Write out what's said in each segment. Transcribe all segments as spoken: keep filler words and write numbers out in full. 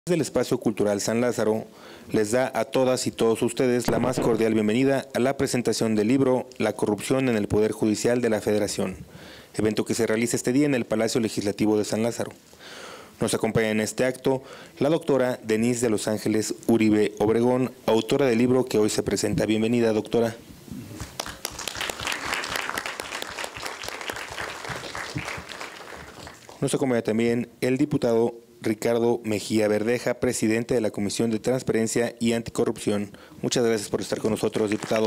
Del Espacio Cultural San Lázaro les da a todas y todos ustedes la más cordial bienvenida a la presentación del libro La corrupción en el Poder Judicial de la Federación, evento que se realiza este día en el Palacio Legislativo de San Lázaro. Nos acompaña en este acto la doctora Denise de Los Ángeles Uribe Obregón, autora del libro que hoy se presenta. Bienvenida, doctora. Nos acompaña también el diputado Ricardo Mejía Verdeja, presidente de la Comisión de Transparencia y Anticorrupción. Muchas gracias por estar con nosotros, diputado.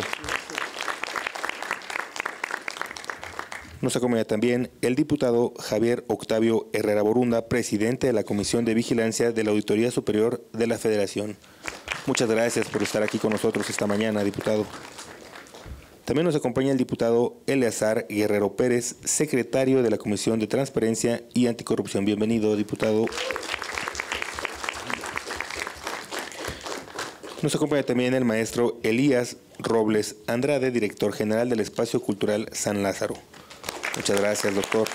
Nos acompaña también el diputado Javier Octavio Herrera Borunda, presidente de la Comisión de Vigilancia de la Auditoría Superior de la Federación. Muchas gracias por estar aquí con nosotros esta mañana, diputado. También nos acompaña el diputado Eleazar Guerrero Pérez, secretario de la Comisión de Transparencia y Anticorrupción. Bienvenido, diputado. Nos acompaña también el maestro Elías Robles Andrade, director general del Espacio Cultural San Lázaro. Muchas gracias, doctor.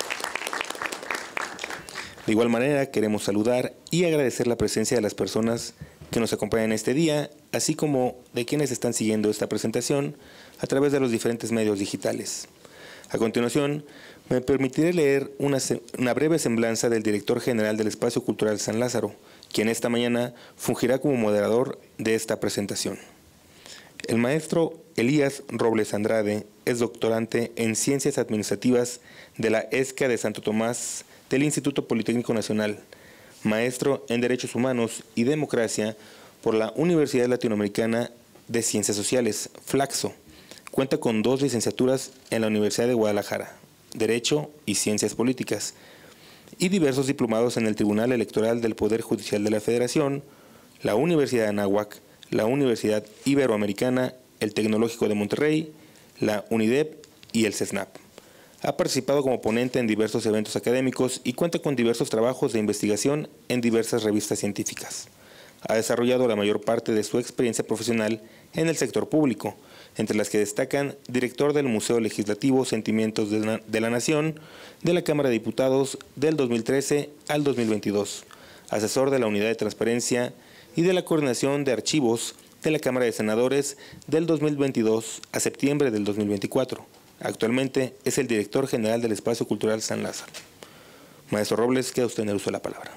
De igual manera, queremos saludar y agradecer la presencia de las personas que nos acompañan este día, así como de quienes están siguiendo esta presentación a través de los diferentes medios digitales. A continuación, me permitiré leer una, una breve semblanza del director general del Espacio Cultural San Lázaro, quien esta mañana fungirá como moderador de esta presentación. El maestro Elías Robles Andrade es doctorante en Ciencias Administrativas de la ESCA de Santo Tomás del Instituto Politécnico Nacional, maestro en Derechos Humanos y Democracia por la Universidad Latinoamericana de Ciencias Sociales, Flaxo. Cuenta con dos licenciaturas en la Universidad de Guadalajara, Derecho y Ciencias Políticas, y diversos diplomados en el Tribunal Electoral del Poder Judicial de la Federación, la Universidad de Anáhuac, la Universidad Iberoamericana, el Tecnológico de Monterrey, la UNIDEP y el CESNAP. Ha participado como ponente en diversos eventos académicos y cuenta con diversos trabajos de investigación en diversas revistas científicas. Ha desarrollado la mayor parte de su experiencia profesional en el sector público, entre las que destacan director del Museo Legislativo Sentimientos de la, de la Nación, de la Cámara de Diputados del dos mil trece al dos mil veintidós, asesor de la Unidad de Transparencia y de la Coordinación de Archivos de la Cámara de Senadores del dos mil veintidós a septiembre del dos mil veinticuatro. Actualmente es el director general del Espacio Cultural San Lázaro. Maestro Robles, queda usted en el uso de la palabra.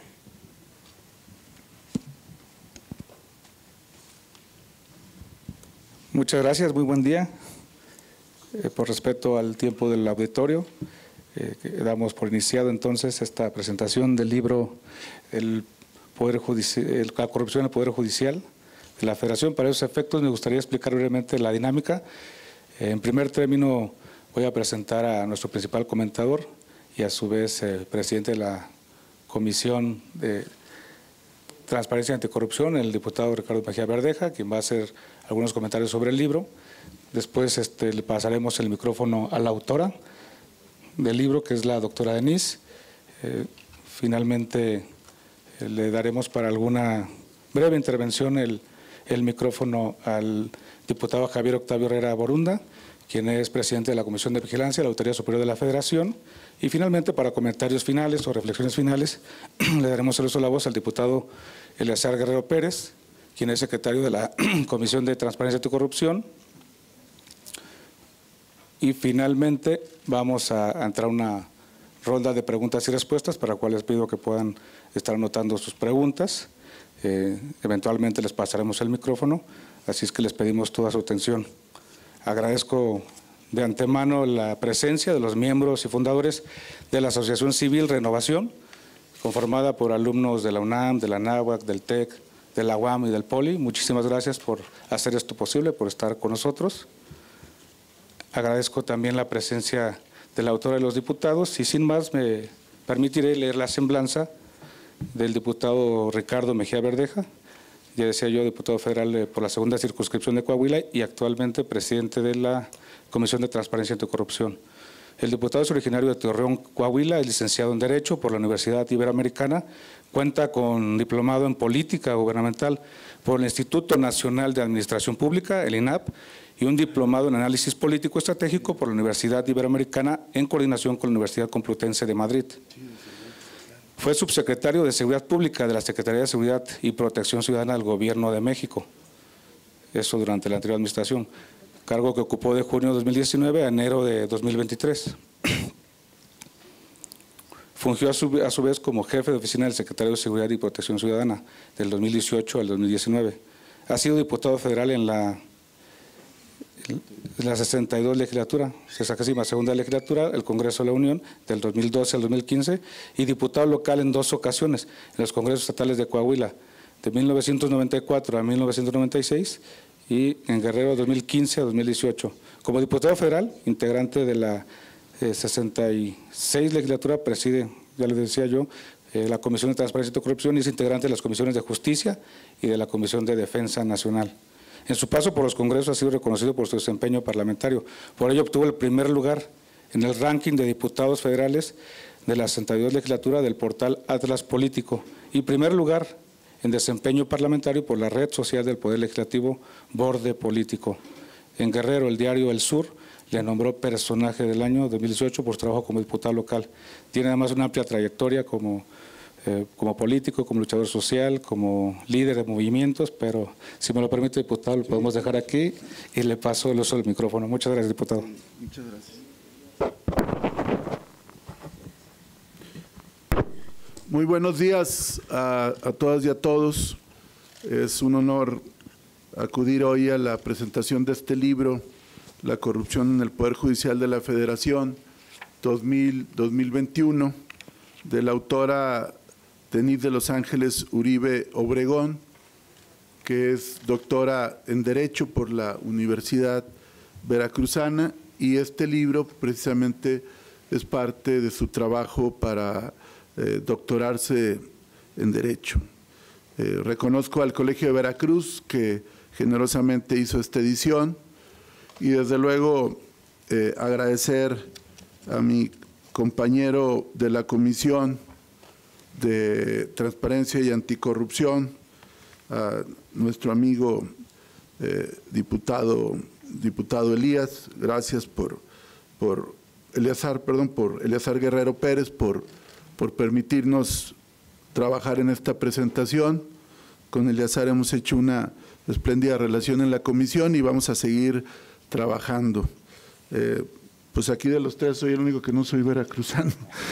Muchas gracias, muy buen día. Eh, por respeto al tiempo del auditorio, eh, damos por iniciado entonces esta presentación del libro el Poder Judicial, La corrupción en el Poder Judicial de la Federación. Para esos efectos me gustaría explicar brevemente la dinámica. Eh, en primer término voy a presentar a nuestro principal comentador y a su vez eh, presidente de la Comisión de Transparencia y Anticorrupción, el diputado Ricardo Mejía Verdeja, quien va a hacer algunos comentarios sobre el libro. Después este, le pasaremos el micrófono a la autora del libro, que es la doctora Denise. Eh, finalmente eh, le daremos para alguna breve intervención el, el micrófono al diputado Javier Octavio Herrera Borunda, quien es presidente de la Comisión de Vigilancia de la Auditoría Superior de la Federación. Y finalmente, para comentarios finales o reflexiones finales, le daremos el uso de la voz al diputado Eleazar Guerrero Pérez, quien es secretario de la Comisión de Transparencia y Anticorrupción. Y finalmente vamos a, a entrar a una ronda de preguntas y respuestas, para la cual les pido que puedan estar anotando sus preguntas. Eh, eventualmente les pasaremos el micrófono, así es que les pedimos toda su atención. Agradezco de antemano la presencia de los miembros y fundadores de la Asociación Civil Renovación, conformada por alumnos de la UNAM, de la Anáhuac, del TEC, de la U A M y del Poli. Muchísimas gracias por hacer esto posible, por estar con nosotros. Agradezco también la presencia de la autora de los diputados y sin más me permitiré leer la semblanza del diputado Ricardo Mejía Verdeja. Ya decía yo, diputado federal por la segunda circunscripción de Coahuila y actualmente presidente de la Comisión de Transparencia y Anticorrupción. El diputado es originario de Torreón, Coahuila, es licenciado en Derecho por la Universidad Iberoamericana, cuenta con diplomado en Política Gubernamental por el Instituto Nacional de Administración Pública, el I N A P, y un diplomado en Análisis Político Estratégico por la Universidad Iberoamericana en coordinación con la Universidad Complutense de Madrid. Fue subsecretario de Seguridad Pública de la Secretaría de Seguridad y Protección Ciudadana del Gobierno de México, eso durante la anterior administración, cargo que ocupó de junio de dos mil diecinueve a enero de dos mil veintitrés. Fungió a su, a su vez como jefe de oficina del Secretario de Seguridad y Protección Ciudadana del dos mil dieciocho al dos mil diecinueve. Ha sido diputado federal en la, en la sesenta y dos legislatura, sesagésima segunda legislatura, el Congreso de la Unión, del dos mil doce al dos mil quince, y diputado local en dos ocasiones, en los Congresos Estatales de Coahuila, de mil novecientos noventa y cuatro a mil novecientos noventa y seis, y en Guerrero de dos mil quince a dos mil dieciocho. Como diputado federal, integrante de la eh, sesenta y seis legislatura, preside, ya les decía yo, eh, la Comisión de Transparencia y Corrupción, y es integrante de las Comisiones de Justicia y de la Comisión de Defensa Nacional. En su paso por los congresos ha sido reconocido por su desempeño parlamentario. Por ello obtuvo el primer lugar en el ranking de diputados federales de la sesenta y dos legislatura del portal Atlas Político, y primer lugar en desempeño parlamentario por la red social del Poder Legislativo Borde Político. En Guerrero, el diario El Sur le nombró personaje del año dos mil dieciocho por su trabajo como diputado local. Tiene además una amplia trayectoria como, eh, como político, como luchador social, como líder de movimientos, pero si me lo permite, diputado, lo podemos dejar aquí y le paso el uso del micrófono. Muchas gracias, diputado. Muchas gracias. Muy buenos días a, a todas y a todos. Es un honor acudir hoy a la presentación de este libro, La corrupción en el Poder Judicial de la Federación dos mil veintiuno, de la autora Denise de Los Ángeles Uribe Obregón, que es doctora en Derecho por la Universidad Veracruzana, y este libro precisamente es parte de su trabajo para eh, doctorarse en Derecho. Eh, reconozco al Colegio de Veracruz, que generosamente hizo esta edición, y desde luego eh, agradecer a mi compañero de la Comisión de Transparencia y Anticorrupción, a nuestro amigo eh, diputado, diputado Elías, gracias por, por Eleazar, perdón, por Eleazar Guerrero Pérez, por, por permitirnos trabajar en esta presentación. Con Eleazar hemos hecho una espléndida relación en la comisión y vamos a seguir trabajando. Eh, pues aquí de los tres soy el único que no soy veracruzano.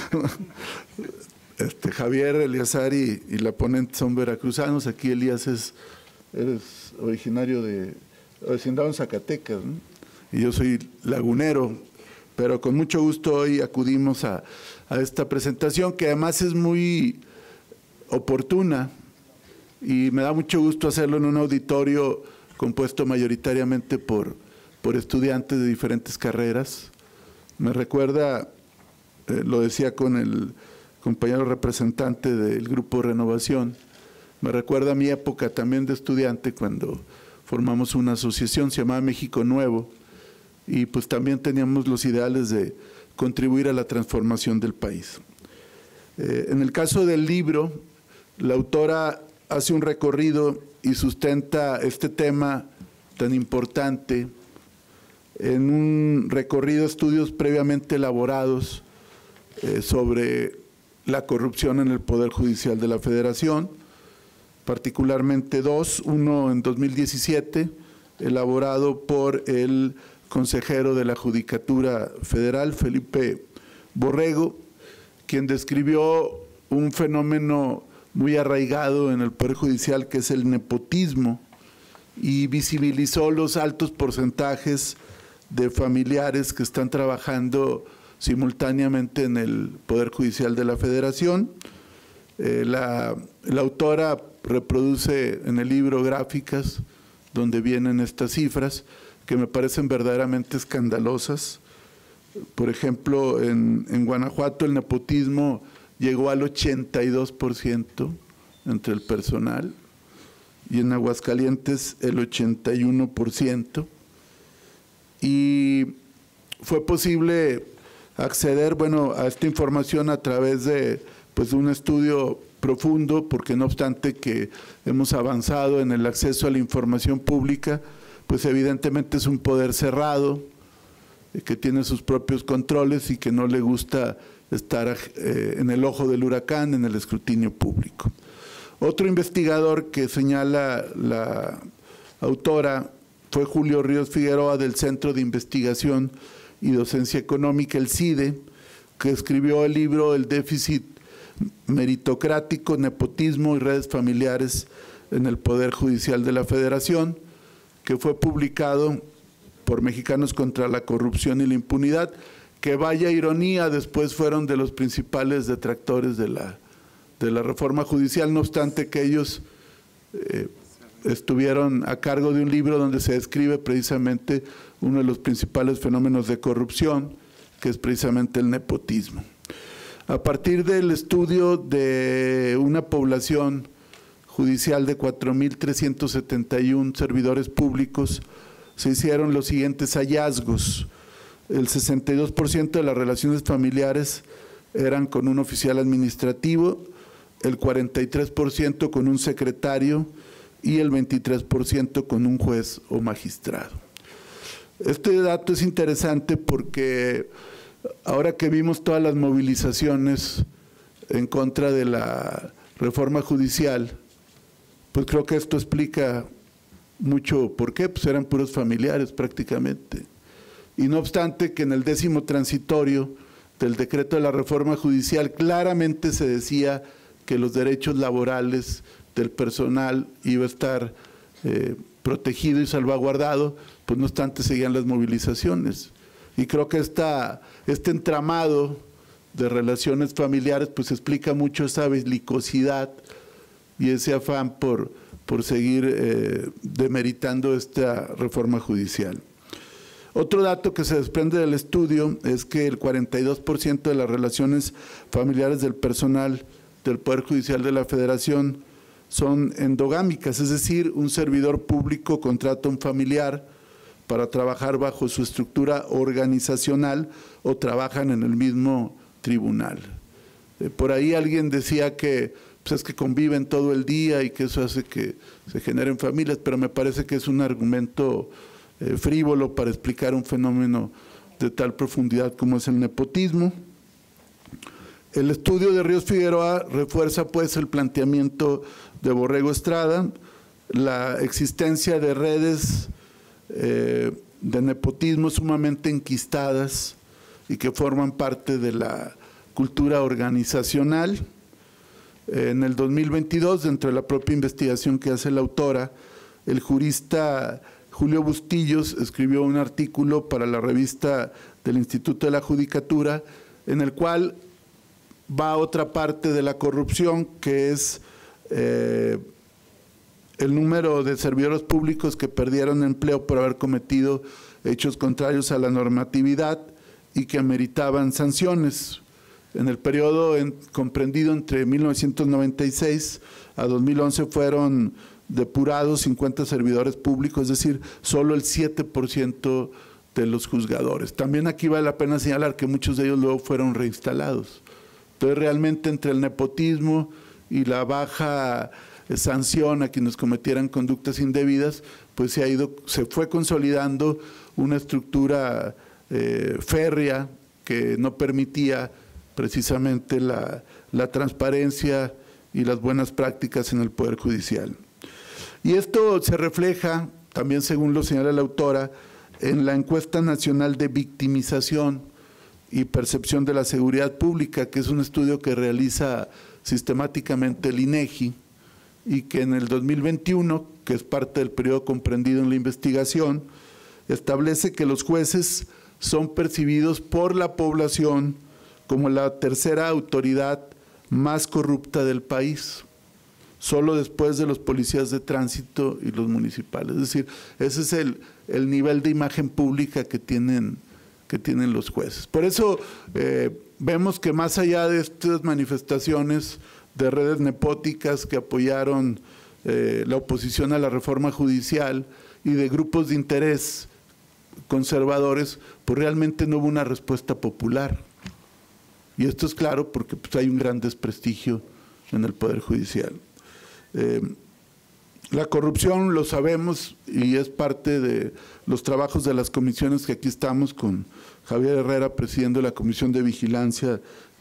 Este, Javier, Eleazar y, y la ponente son veracruzanos. Aquí Elías es eres originario de vecindado en Zacatecas, ¿no? Y yo soy lagunero, pero con mucho gusto hoy acudimos a, a esta presentación, que además es muy oportuna, y me da mucho gusto hacerlo en un auditorio compuesto mayoritariamente por, por estudiantes de diferentes carreras. Me recuerda, eh, lo decía con el compañero representante del Grupo Renovación, me recuerda a mi época también de estudiante, cuando formamos una asociación, se llamaba México Nuevo, y pues también teníamos los ideales de contribuir a la transformación del país. Eh, en el caso del libro, la autora hace un recorrido y sustenta este tema tan importante en un recorrido de estudios previamente elaborados eh, sobre la corrupción en el Poder Judicial de la Federación, particularmente dos, uno en dos mil diecisiete, elaborado por el consejero de la Judicatura Federal, Felipe Borrego, quien describió un fenómeno muy arraigado en el Poder Judicial, que es el nepotismo, y visibilizó los altos porcentajes de familiares que están trabajando simultáneamente en el Poder Judicial de la Federación. Eh, la, la autora reproduce en el libro gráficas donde vienen estas cifras que me parecen verdaderamente escandalosas. Por ejemplo, en, en Guanajuato el nepotismo llegó al ochenta y dos por ciento entre el personal, y en Aguascalientes el ochenta y uno por ciento. Y fue posible acceder, bueno, a esta información a través de pues, un estudio profundo, porque no obstante que hemos avanzado en el acceso a la información pública, pues evidentemente es un poder cerrado, que tiene sus propios controles y que no le gusta estar eh, en el ojo del huracán, en el escrutinio público. Otro investigador que señala la autora fue Julio Ríos Figueroa, del Centro de Investigación y Docencia Económica, el CIDE, que escribió el libro El déficit meritocrático, nepotismo y redes familiares en el Poder Judicial de la Federación, que fue publicado por Mexicanos contra la Corrupción y la Impunidad, que vaya ironía, después fueron de los principales detractores de la, de la reforma judicial, no obstante que ellos eh, estuvieron a cargo de un libro donde se describe precisamente uno de los principales fenómenos de corrupción, que es precisamente el nepotismo. A partir del estudio de una población judicial de cuatro mil trescientos setenta y uno servidores públicos, se hicieron los siguientes hallazgos. El sesenta y dos por ciento de las relaciones familiares eran con un oficial administrativo, el cuarenta y tres por ciento con un secretario y el veintitrés por ciento con un juez o magistrado. Este dato es interesante porque ahora que vimos todas las movilizaciones en contra de la reforma judicial, pues creo que esto explica mucho por qué, pues eran puros familiares prácticamente. Y no obstante que en el décimo transitorio del decreto de la reforma judicial claramente se decía que los derechos laborales del personal iba a estar eh, protegido y salvaguardado, pues no obstante seguían las movilizaciones. Y creo que esta, este entramado de relaciones familiares pues explica mucho esa belicosidad y ese afán por, por seguir eh, demeritando esta reforma judicial. Otro dato que se desprende del estudio es que el cuarenta y dos por ciento de las relaciones familiares del personal del Poder Judicial de la Federación son endogámicas, es decir, un servidor público contrata a un familiar para trabajar bajo su estructura organizacional o trabajan en el mismo tribunal. Eh, por ahí alguien decía que, pues es que conviven todo el día y que eso hace que se generen familias, pero me parece que es un argumento eh, frívolo para explicar un fenómeno de tal profundidad como es el nepotismo. El estudio de Ríos Figueroa refuerza pues el planteamiento de Borrego Estrada, la existencia de redes eh, de nepotismo sumamente enquistadas y que forman parte de la cultura organizacional. En el dos mil veintidós, dentro de la propia investigación que hace la autora, el jurista Julio Bustillos escribió un artículo para la revista del Instituto de la Judicatura, en el cual va a otra parte de la corrupción, que es eh, el número de servidores públicos que perdieron empleo por haber cometido hechos contrarios a la normatividad y que ameritaban sanciones. En el periodo en, comprendido entre mil novecientos noventa y seis a dos mil once fueron depurados cincuenta servidores públicos, es decir, solo el siete por ciento de los juzgadores. También aquí vale la pena señalar que muchos de ellos luego fueron reinstalados. Entonces, realmente entre el nepotismo y la baja sanción a quienes cometieran conductas indebidas, pues se ha ido, se fue consolidando una estructura eh, férrea que no permitía precisamente la, la transparencia y las buenas prácticas en el Poder Judicial. Y esto se refleja, también según lo señala la autora, en la encuesta nacional de victimización y percepción de la seguridad pública, que es un estudio que realiza sistemáticamente el INEGI y que en el dos mil veintiuno, que es parte del periodo comprendido en la investigación, establece que los jueces son percibidos por la población como la tercera autoridad más corrupta del país, solo después de los policías de tránsito y los municipales. Es decir, ese es el, el nivel de imagen pública que tienen, que tienen los jueces. Por eso eh, vemos que más allá de estas manifestaciones de redes nepóticas que apoyaron eh, la oposición a la reforma judicial y de grupos de interés conservadores, pues realmente no hubo una respuesta popular. Y esto es claro porque pues, hay un gran desprestigio en el Poder Judicial. Eh, la corrupción, lo sabemos, y es parte de los trabajos de las comisiones que aquí estamos con Javier Herrera presidiendo la Comisión de Vigilancia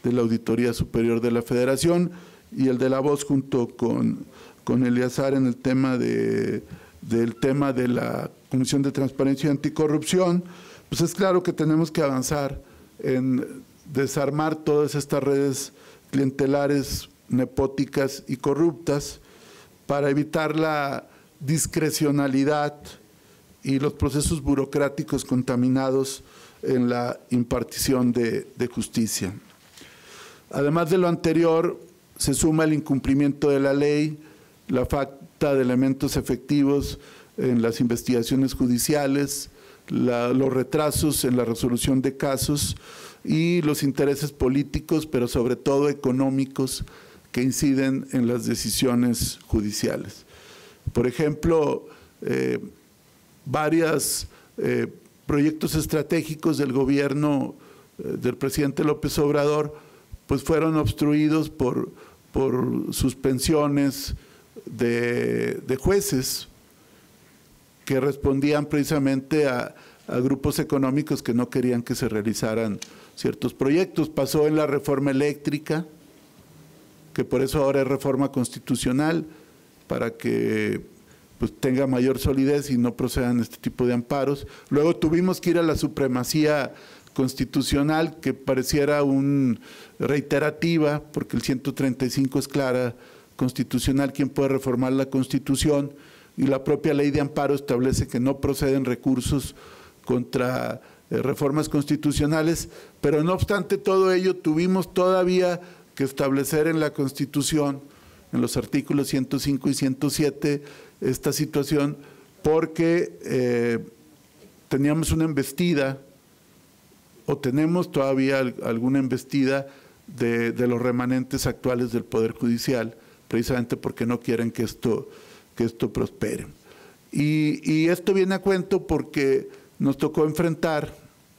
de la Auditoría Superior de la Federación, y el de la voz junto con, con Eleazar en el tema de, del tema de la Comisión de Transparencia y Anticorrupción. Pues es claro que tenemos que avanzar en desarmar todas estas redes clientelares, nepóticas y corruptas para evitar la discrecionalidad y los procesos burocráticos contaminados en la impartición de, de justicia. Además de lo anterior, se suma el incumplimiento de la ley, la falta de elementos efectivos en las investigaciones judiciales, la, los retrasos en la resolución de casos y los intereses políticos, pero sobre todo económicos, que inciden en las decisiones judiciales. Por ejemplo, eh, varios eh, proyectos estratégicos del gobierno eh, del presidente López Obrador pues fueron obstruidos por, por suspensiones de, de jueces que respondían precisamente a, a grupos económicos que no querían que se realizaran ciertos proyectos. Pasó en la reforma eléctrica, que por eso ahora es reforma constitucional, para que pues, tenga mayor solidez y no procedan este tipo de amparos. Luego tuvimos que ir a la supremacía constitucional, que pareciera un reiterativa, porque el ciento treinta y cinco es clara, constitucional, quien puede reformar la Constitución, y la propia ley de amparo establece que no proceden recursos contra eh, reformas constitucionales, pero no obstante todo ello, tuvimos todavía que establecer en la Constitución, en los artículos ciento cinco y ciento siete, esta situación, porque eh, teníamos una embestida, o tenemos todavía alguna embestida de, de los remanentes actuales del Poder Judicial, precisamente porque no quieren que esto, que esto prospere. Y, y esto viene a cuento porque nos tocó enfrentar,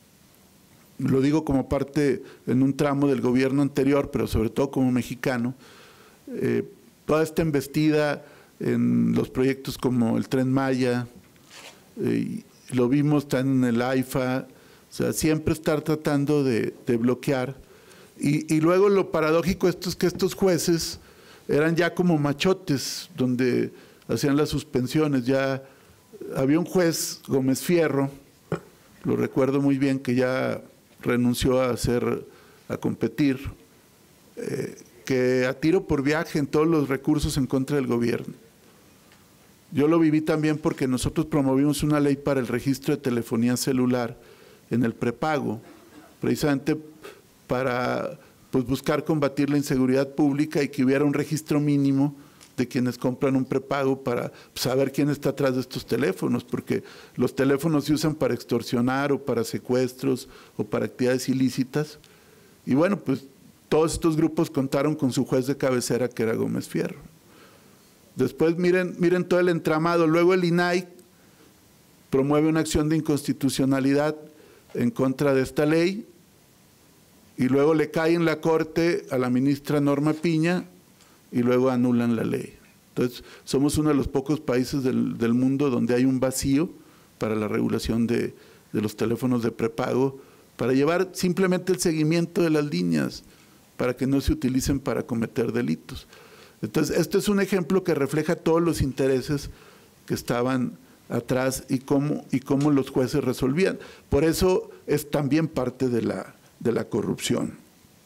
lo digo como parte en un tramo del gobierno anterior, pero sobre todo como mexicano, eh, toda esta embestida en los proyectos como el Tren Maya, eh, lo vimos también en el AIFA, o sea, siempre estar tratando de, de bloquear. Y, y luego lo paradójico esto es que estos jueces eran ya como machotes, donde hacían las suspensiones. Ya había un juez, Gómez Fierro, lo recuerdo muy bien, que ya renunció a hacer, a competir, eh, que a tiro por viaje en todos los recursos en contra del gobierno. Yo lo viví también porque nosotros promovimos una ley para el registro de telefonía celular en el prepago, precisamente para pues, buscar combatir la inseguridad pública y que hubiera un registro mínimo de quienes compran un prepago para saber quién está atrás de estos teléfonos, porque los teléfonos se usan para extorsionar o para secuestros o para actividades ilícitas. Y bueno, pues todos estos grupos contaron con su juez de cabecera, que era Gómez Fierro. Después miren, miren todo el entramado. Luego el I N A I promueve una acción de inconstitucionalidad en contra de esta ley y luego le cae en la corte a la ministra Norma Piña y luego anulan la ley. Entonces, somos uno de los pocos países del, del mundo donde hay un vacío para la regulación de, de los teléfonos de prepago, para llevar simplemente el seguimiento de las líneas, para que no se utilicen para cometer delitos. Entonces, esto es un ejemplo que refleja todos los intereses que estaban atrás y cómo, y cómo los jueces resolvían. Por eso es también parte de la, de la corrupción.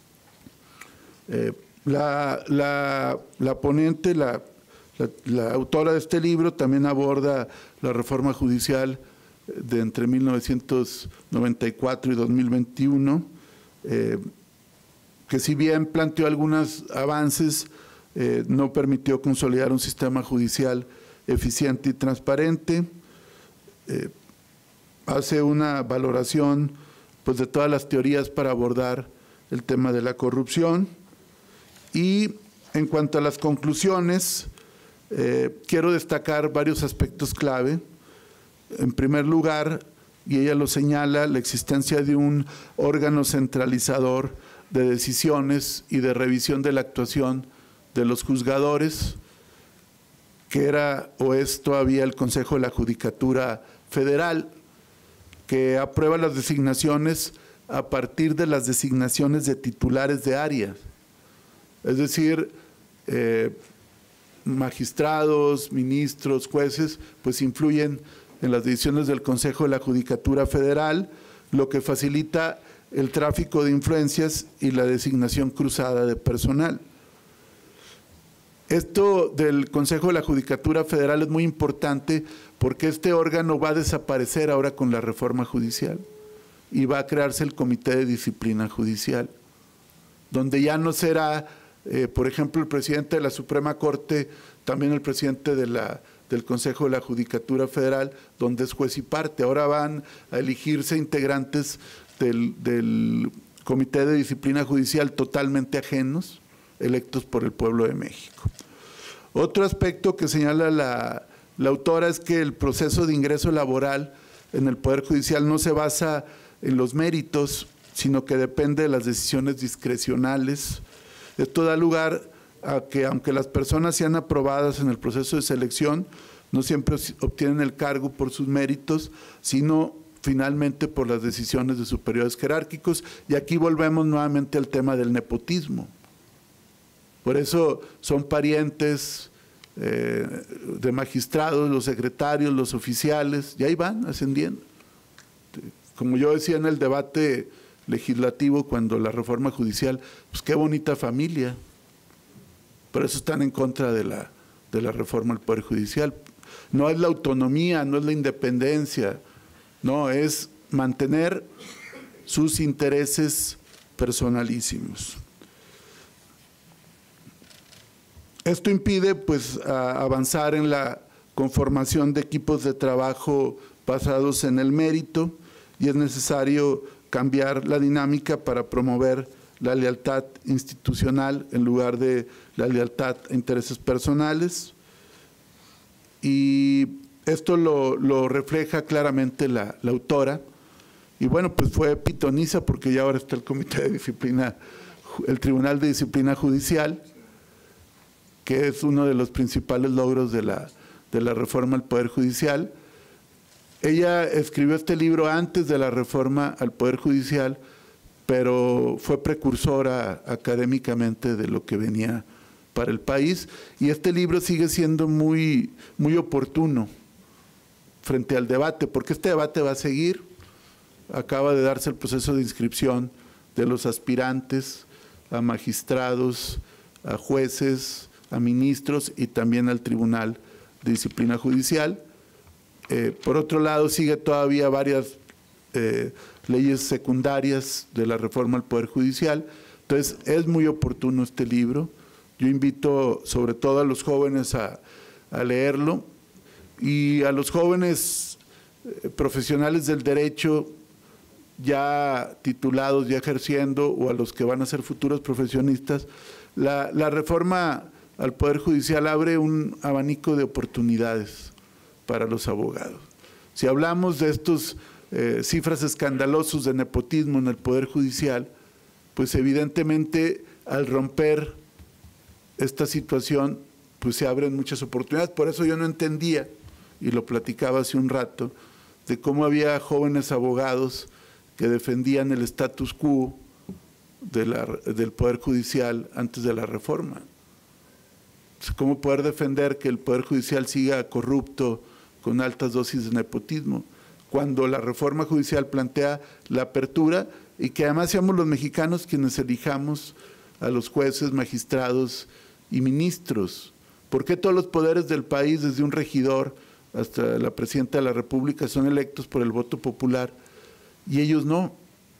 Eh, la, la, la ponente, la, la, la autora de este libro también aborda la reforma judicial de entre mil novecientos noventa y cuatro y dos mil veintiuno, eh, que si bien planteó algunos avances, eh, no permitió consolidar un sistema judicial eficiente y transparente. Eh, hace una valoración pues, de todas las teorías para abordar el tema de la corrupción. Y en cuanto a las conclusiones, eh, quiero destacar varios aspectos clave. En primer lugar, y ella lo señala, la existencia de un órgano centralizador de decisiones y de revisión de la actuación de los juzgadores, que era o es todavía el Consejo de la Judicatura Federal, que aprueba las designaciones, a partir de las designaciones de titulares de áreas. Es decir, eh, magistrados, ministros, jueces, pues influyen en las decisiones del Consejo de la Judicatura Federal, lo que facilita el tráfico de influencias y la designación cruzada de personal. Esto del Consejo de la Judicatura Federal es muy importante porque este órgano va a desaparecer ahora con la reforma judicial y va a crearse el Comité de Disciplina Judicial, donde ya no será, eh, por ejemplo, el presidente de la Suprema Corte, también el presidente de la, del Consejo de la Judicatura Federal, donde es juez y parte. Ahora van a elegirse integrantes del, del Comité de Disciplina Judicial totalmente ajenos, electos por el pueblo de México. Otro aspecto que señala la, la autora es que el proceso de ingreso laboral en el Poder Judicial no se basa en los méritos, sino que depende de las decisiones discrecionales. Esto da lugar a que, aunque las personas sean aprobadas en el proceso de selección, no siempre obtienen el cargo por sus méritos, sino finalmente por las decisiones de superiores jerárquicos. Y aquí volvemos nuevamente al tema del nepotismo. Por eso son parientes eh, de magistrados, los secretarios, los oficiales, y ahí van ascendiendo. Como yo decía en el debate legislativo cuando la reforma judicial, pues qué bonita familia. Por eso están en contra de la, de la reforma del Poder Judicial. No es la autonomía, no es la independencia, no, es mantener sus intereses personalísimos. Esto impide pues avanzar en la conformación de equipos de trabajo basados en el mérito y es necesario cambiar la dinámica para promover la lealtad institucional en lugar de la lealtad a intereses personales. Y esto lo, lo refleja claramente la, la autora. Y bueno, pues fue pitoniza porque ya ahora está el Comité de Disciplina, el Tribunal de Disciplina Judicial, que es uno de los principales logros de la, de la reforma al Poder Judicial. Ella escribió este libro antes de la reforma al Poder Judicial, pero fue precursora académicamente de lo que venía para el país, y este libro sigue siendo muy, muy oportuno frente al debate, porque este debate va a seguir. Acaba de darse el proceso de inscripción de los aspirantes a magistrados, a jueces, a ministros y también al Tribunal de Disciplina Judicial. Eh, por otro lado, sigue todavía varias eh, leyes secundarias de la reforma al Poder Judicial. Entonces, es muy oportuno este libro. Yo invito sobre todo a los jóvenes a, a leerlo y a los jóvenes eh, profesionales del derecho ya titulados, ya ejerciendo, o a los que van a ser futuros profesionistas. La, la reforma al Poder Judicial abre un abanico de oportunidades para los abogados. Si hablamos de estos eh, cifras escandalosos de nepotismo en el Poder Judicial, pues evidentemente al romper esta situación, pues se abren muchas oportunidades. Por eso yo no entendía, y lo platicaba hace un rato, de cómo había jóvenes abogados que defendían el status quo de la, del Poder Judicial antes de la reforma. ¿Cómo poder defender que el Poder Judicial siga corrupto con altas dosis de nepotismo, cuando la reforma judicial plantea la apertura y que además seamos los mexicanos quienes elijamos a los jueces, magistrados y ministros? ¿Por qué todos los poderes del país, desde un regidor hasta la presidenta de la República, son electos por el voto popular y ellos no?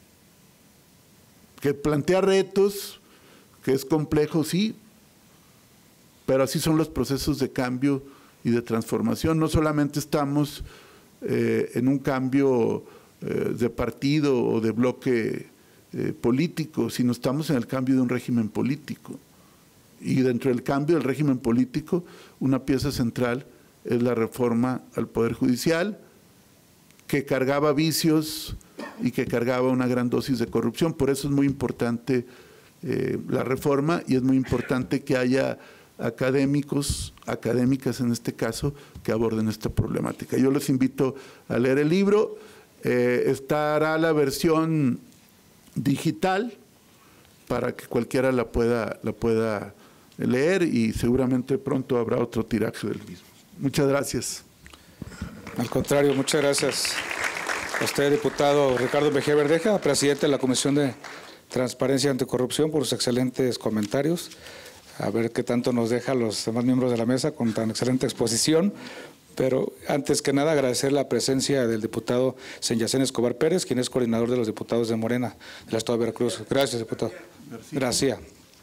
Que plantea retos, que es complejo, sí, pero así son los procesos de cambio y de transformación. No solamente estamos eh, en un cambio eh, de partido o de bloque eh, político, sino estamos en el cambio de un régimen político. Y dentro del cambio del régimen político, una pieza central es la reforma al Poder Judicial, que cargaba vicios y que cargaba una gran dosis de corrupción. Por eso es muy importante eh, la reforma y es muy importante que haya académicos, académicas en este caso, que aborden esta problemática. Yo les invito a leer el libro. Eh, estará la versión digital para que cualquiera la pueda, la pueda leer y seguramente pronto habrá otro tiraje del mismo. Muchas gracias. Al contrario, muchas gracias a usted, diputado Ricardo Mejía Verdeja, presidente de la Comisión de Transparencia y Anticorrupción, por sus excelentes comentarios. A ver qué tanto nos deja los demás miembros de la mesa con tan excelente exposición. Pero antes que nada agradecer la presencia del diputado Senyacén Escobar Pérez, quien es coordinador de los diputados de Morena del Estado de Veracruz. Gracias, diputado. Gracias.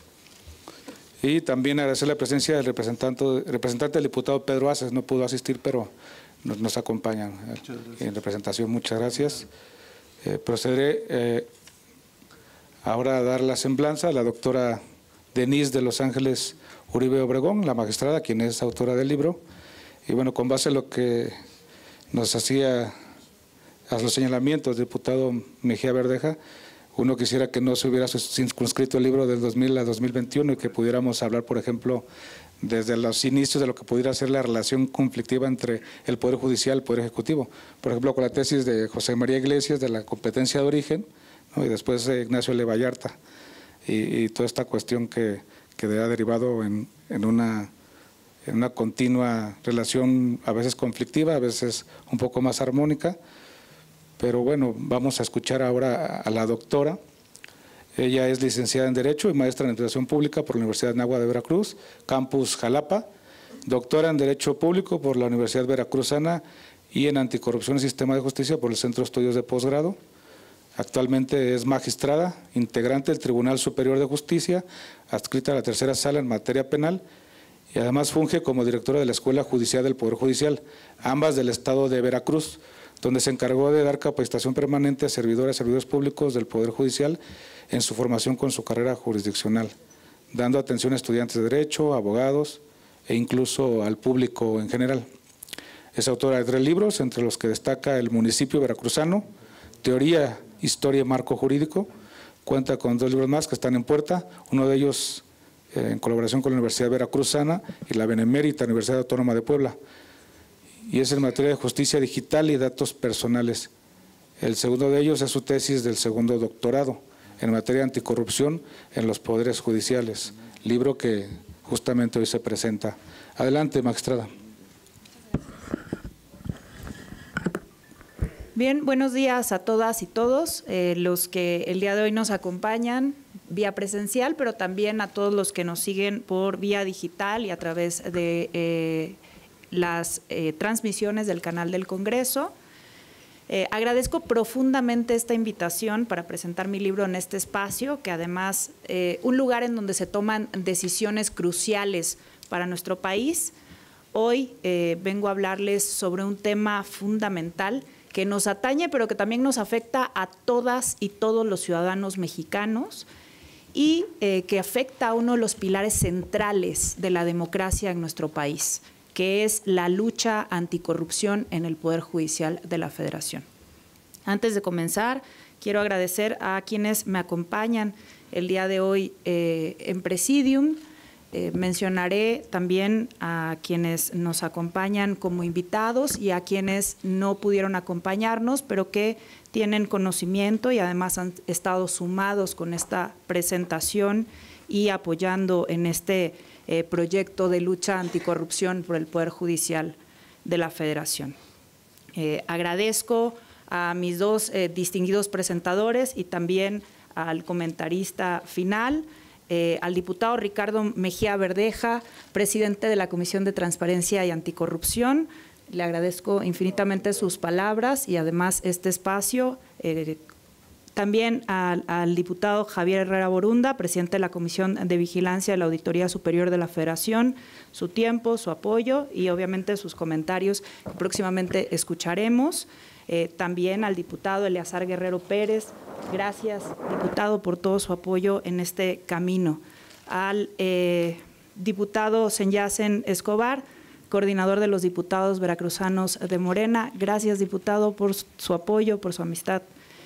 Y también agradecer la presencia del representante, representante del diputado Pedro Aces. No pudo asistir, pero nos, nos acompaña en representación. Muchas gracias. Eh, procederé eh, ahora a dar la semblanza a la doctora Denise de Los Ángeles Uribe Obregón, la magistrada, quien es autora del libro. Y bueno, con base a lo que nos hacía, a los señalamientos del diputado Mejía Verdeja, uno quisiera que no se hubiera circunscrito el libro del dos mil a dos mil veintiuno y que pudiéramos hablar, por ejemplo, desde los inicios de lo que pudiera ser la relación conflictiva entre el Poder Judicial y el Poder Ejecutivo. Por ejemplo, con la tesis de José María Iglesias de la competencia de origen, ¿no? Y después de Ignacio L. Vallarta, y, y toda esta cuestión que, que ha derivado en, en una... en una continua relación a veces conflictiva, a veces un poco más armónica. Pero bueno, vamos a escuchar ahora a la doctora. Ella es licenciada en Derecho y maestra en Administración Pública por la Universidad de Anáhuac de Veracruz, Campus Jalapa, doctora en Derecho Público por la Universidad Veracruzana y en Anticorrupción y Sistema de Justicia por el Centro de Estudios de Posgrado. Actualmente es magistrada, integrante del Tribunal Superior de Justicia, adscrita a la tercera sala en materia penal, y además funge como directora de la Escuela Judicial del Poder Judicial, ambas del Estado de Veracruz, donde se encargó de dar capacitación permanente a servidores y servidores públicos del Poder Judicial en su formación con su carrera jurisdiccional, dando atención a estudiantes de Derecho, abogados e incluso al público en general. Es autora de tres libros, entre los que destaca El Municipio Veracruzano, Teoría, Historia y Marco Jurídico. Cuenta con dos libros más que están en puerta, uno de ellos en colaboración con la Universidad Veracruzana y la Benemérita Universidad Autónoma de Puebla, y es en materia de justicia digital y datos personales. El segundo de ellos es su tesis del segundo doctorado en materia de anticorrupción en los poderes judiciales, libro que justamente hoy se presenta. Adelante, magistrada. Bien, buenos días a todas y todos, eh, los que el día de hoy nos acompañan vía presencial, pero también a todos los que nos siguen por vía digital y a través de eh, las eh, transmisiones del canal del Congreso. Eh, agradezco profundamente esta invitación para presentar mi libro en este espacio, que además eh, un lugar en donde se toman decisiones cruciales para nuestro país. Hoy eh, vengo a hablarles sobre un tema fundamental que nos atañe, pero que también nos afecta a todas y todos los ciudadanos mexicanos, y eh, que afecta a uno de los pilares centrales de la democracia en nuestro país, que es la lucha anticorrupción en el Poder Judicial de la Federación. Antes de comenzar, quiero agradecer a quienes me acompañan el día de hoy eh, en Presidium. Eh, mencionaré también a quienes nos acompañan como invitados y a quienes no pudieron acompañarnos, pero que tienen conocimiento y además han estado sumados con esta presentación y apoyando en este eh, proyecto de lucha anticorrupción por el Poder Judicial de la Federación. Eh, agradezco a mis dos eh, distinguidos presentadores y también al comentarista final, Eh, al diputado Ricardo Mejía Verdeja, presidente de la Comisión de Transparencia y Anticorrupción. Le agradezco infinitamente sus palabras y además este espacio. Eh, también al, al diputado Javier Herrera Borunda, presidente de la Comisión de Vigilancia de la Auditoría Superior de la Federación, su tiempo, su apoyo y obviamente sus comentarios que próximamente escucharemos. Eh, también al diputado Eleazar Guerrero Pérez. Gracias, diputado, por todo su apoyo en este camino. Al eh, diputado Senyacén Escobar, coordinador de los diputados veracruzanos de Morena. Gracias, diputado, por su apoyo, por su amistad.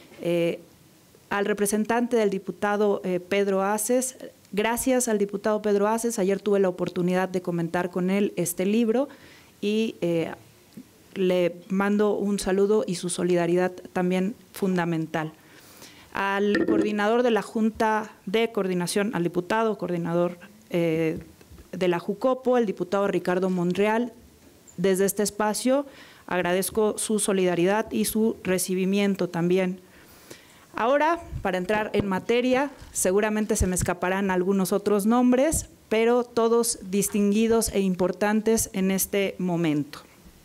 Eh, al representante del diputado eh, Pedro Aces. Gracias al diputado Pedro Aces. Ayer tuve la oportunidad de comentar con él este libro y eh, le mando un saludo y su solidaridad también fundamental. al coordinador de la Junta de Coordinación, al diputado coordinador eh, de la Jucopo, el diputado Ricardo Monreal. Desde este espacio agradezco su solidaridad y su recibimiento también. Ahora, para entrar en materia, seguramente se me escaparán algunos otros nombres, pero todos distinguidos e importantes en este momento.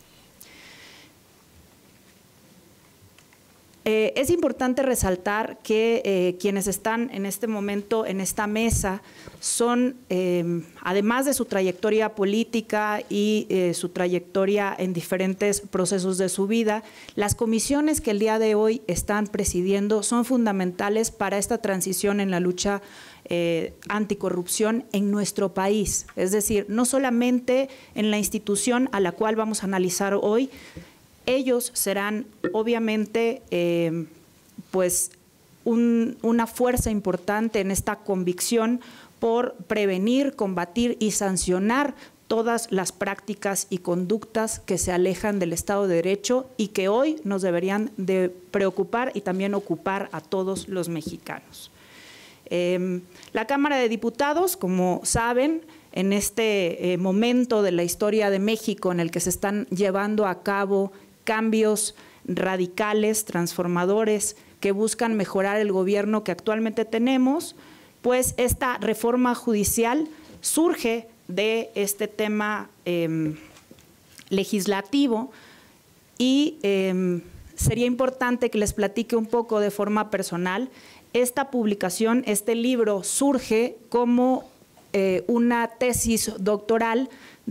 Eh, es importante resaltar que eh, quienes están en este momento en esta mesa son, eh, además de su trayectoria política y eh, su trayectoria en diferentes procesos de su vida, las comisiones que el día de hoy están presidiendo son fundamentales para esta transición en la lucha eh, anticorrupción en nuestro país. Es decir, no solamente en la institución a la cual vamos a analizar hoy. Ellos serán obviamente eh, pues un, una fuerza importante en esta convicción por prevenir, combatir y sancionar todas las prácticas y conductas que se alejan del Estado de Derecho y que hoy nos deberían de preocupar y también ocupar a todos los mexicanos. Eh, la Cámara de Diputados, como saben, en este eh, momento de la historia de México en el que se están llevando a cabo cambios radicales, transformadores, que buscan mejorar el gobierno que actualmente tenemos, pues esta reforma judicial surge de este tema eh, legislativo y eh, sería importante que les platique un poco de forma personal. Esta publicación, este libro, surge como eh, una tesis doctoral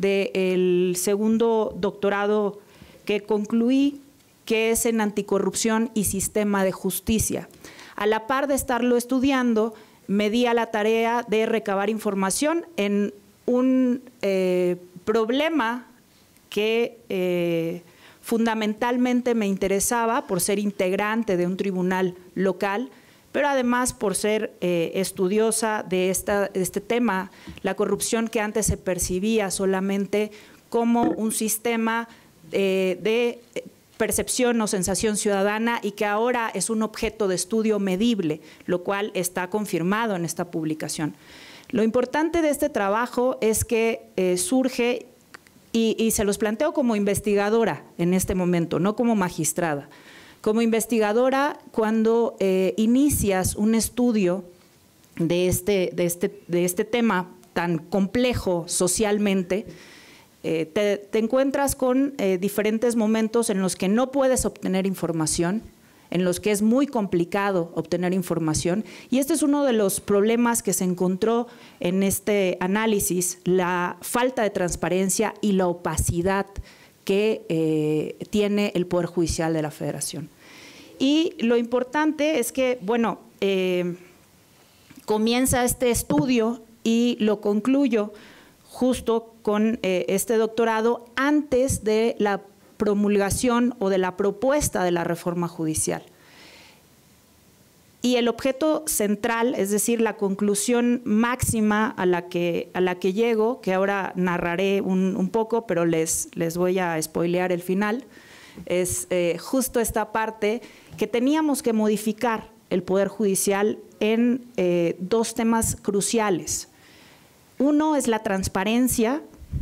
del segundo doctorado que concluí, que es en anticorrupción y sistema de justicia. A la par de estarlo estudiando, me di a la tarea de recabar información en un eh, problema que eh, fundamentalmente me interesaba por ser integrante de un tribunal local, pero además por ser eh, estudiosa de esta, este tema, la corrupción que antes se percibía solamente como un sistema Eh, de percepción o sensación ciudadana y que ahora es un objeto de estudio medible, lo cual está confirmado en esta publicación. Lo importante de este trabajo es que eh, surge, y, y se los planteo como investigadora en este momento, no como magistrada. Como investigadora, cuando eh, inicias un estudio de este, de, este, de este tema tan complejo socialmente, Eh, te, te encuentras con eh, diferentes momentos en los que no puedes obtener información, en los que es muy complicado obtener información, y este es uno de los problemas que se encontró en este análisis, la falta de transparencia y la opacidad que eh, tiene el Poder Judicial de la Federación. Y lo importante es que, bueno, eh, comienza este estudio y lo concluyo justo con eh, este doctorado antes de la promulgación o de la propuesta de la reforma judicial. Y el objeto central, es decir, la conclusión máxima a la que, a la que llego, que ahora narraré un, un poco, pero les, les voy a spoilear el final, es eh, justo esta parte que teníamos que modificar el Poder Judicial en eh, dos temas cruciales. Uno es la transparencia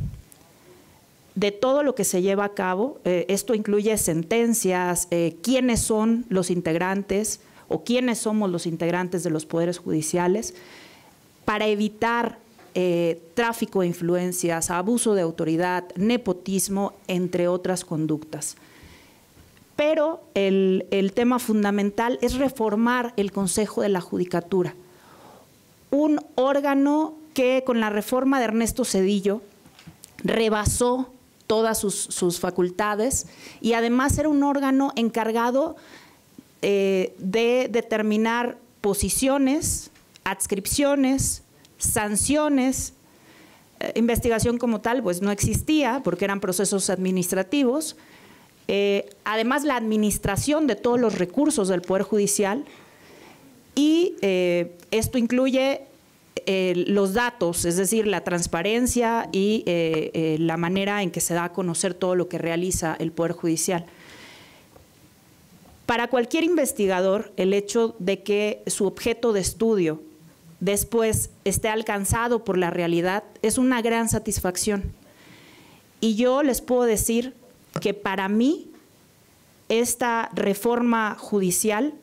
de todo lo que se lleva a cabo. Eh, esto incluye sentencias, eh, quiénes son los integrantes o quiénes somos los integrantes de los poderes judiciales, para evitar eh, tráfico de influencias, abuso de autoridad, nepotismo, entre otras conductas. Pero el, el tema fundamental es reformar el Consejo de la Judicatura, un órgano que con la reforma de Ernesto Zedillo rebasó todas sus, sus facultades y además era un órgano encargado eh, de determinar posiciones, adscripciones, sanciones. Eh, investigación como tal pues no existía porque eran procesos administrativos. Eh, además, la administración de todos los recursos del Poder Judicial, y eh, esto incluye eh, los datos, es decir, la transparencia y eh, eh, la manera en que se da a conocer todo lo que realiza el Poder Judicial. Para cualquier investigador, el hecho de que su objeto de estudio después esté alcanzado por la realidad es una gran satisfacción. Y yo les puedo decir que para mí esta reforma judicial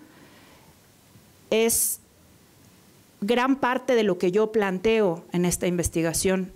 es gran parte de lo que yo planteo en esta investigación,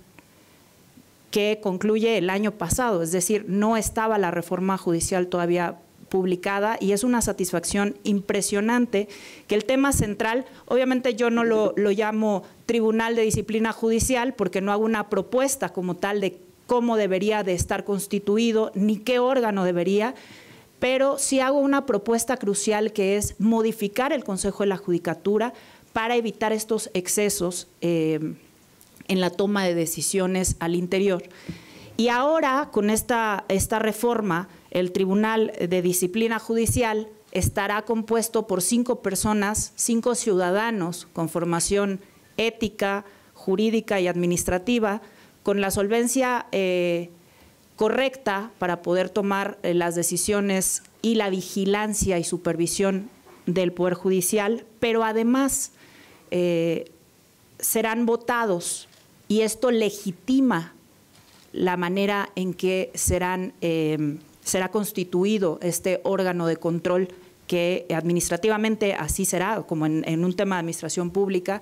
que concluye el año pasado, es decir, no estaba la reforma judicial todavía publicada, y es una satisfacción impresionante que el tema central, obviamente yo no lo, lo llamo Tribunal de Disciplina Judicial porque no hago una propuesta como tal de cómo debería de estar constituido ni qué órgano debería, pero sí hago una propuesta crucial, que es modificar el Consejo de la Judicatura para evitar estos excesos eh, en la toma de decisiones al interior. Y ahora, con esta, esta reforma, el Tribunal de Disciplina Judicial estará compuesto por cinco personas, cinco ciudadanos con formación ética, jurídica y administrativa, con la solvencia eh, correcta para poder tomar eh, las decisiones y la vigilancia y supervisión del Poder Judicial, pero además eh, serán votados, y esto legitima la manera en que serán, eh, será constituido este órgano de control, que administrativamente así será, como en, en un tema de administración pública,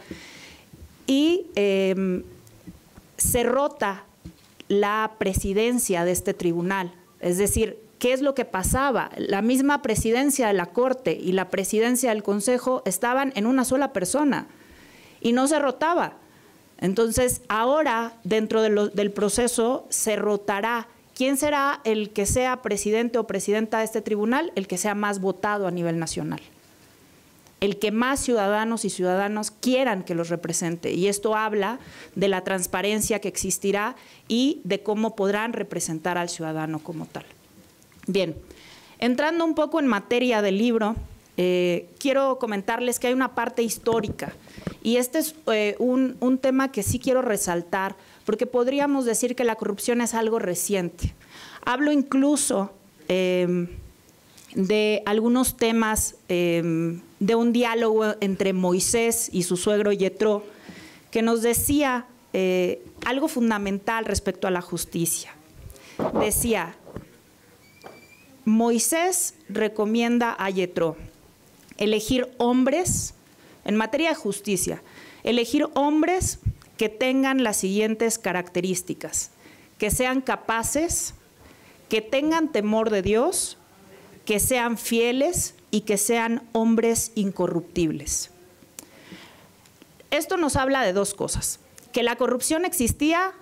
y eh, se rota la presidencia de este tribunal. Es decir, ¿qué es lo que pasaba? La misma presidencia de la Corte y la presidencia del Consejo estaban en una sola persona y no se rotaba. Entonces, ahora, dentro de lo, del proceso, se rotará. ¿Quién será el que sea presidente o presidenta de este tribunal? El que sea más votado a nivel nacional. El que más ciudadanos y ciudadanas quieran que los represente. Y esto habla de la transparencia que existirá y de cómo podrán representar al ciudadano como tal. Bien, entrando un poco en materia del libro, eh, quiero comentarles que hay una parte histórica. Y este es eh, un, un tema que sí quiero resaltar, porque podríamos decir que la corrupción es algo reciente. Hablo incluso eh, de algunos temas, eh, de un diálogo entre Moisés y su suegro Yetro, que nos decía eh, algo fundamental respecto a la justicia. Decía, Moisés recomienda a Yetro elegir hombres, en materia de justicia, elegir hombres que tengan las siguientes características: que sean capaces, que tengan temor de Dios, que sean fieles y que sean hombres incorruptibles. Esto nos habla de dos cosas: que la corrupción existía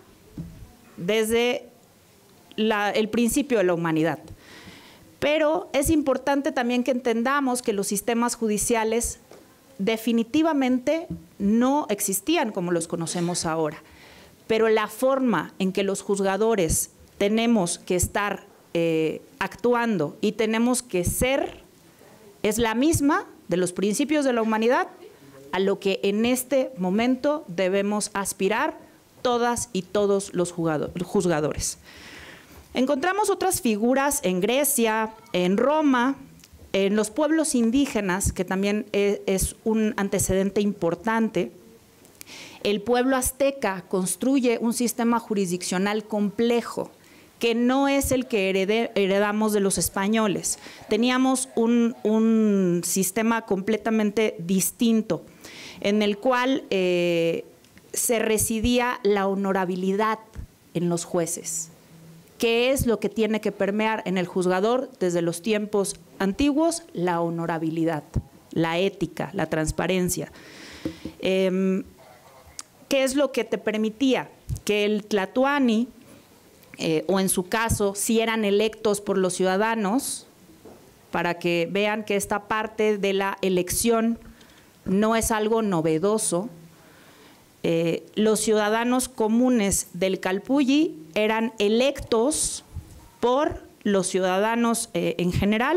desde la, el principio de la humanidad, pero es importante también que entendamos que los sistemas judiciales definitivamente no existían como los conocemos ahora, pero la forma en que los juzgadores tenemos que estar eh, actuando y tenemos que ser es la misma de los principios de la humanidad a lo que en este momento debemos aspirar todas y todos los juzgadores. Encontramos otras figuras en Grecia, en Roma, en los pueblos indígenas, que también es un antecedente importante. El pueblo azteca construye un sistema jurisdiccional complejo, que no es el que heredé, heredamos de los españoles. Teníamos un, un sistema completamente distinto, en el cual eh, se residía la honorabilidad en los jueces. ¿Qué es lo que tiene que permear en el juzgador desde los tiempos antiguos? La honorabilidad, la ética, la transparencia. Eh, ¿Qué es lo que te permitía? Que el tlatoani, eh, o en su caso, si eran electos por los ciudadanos, para que vean que esta parte de la elección no es algo novedoso, Eh, los ciudadanos comunes del Calpulli eran electos por los ciudadanos eh, en general,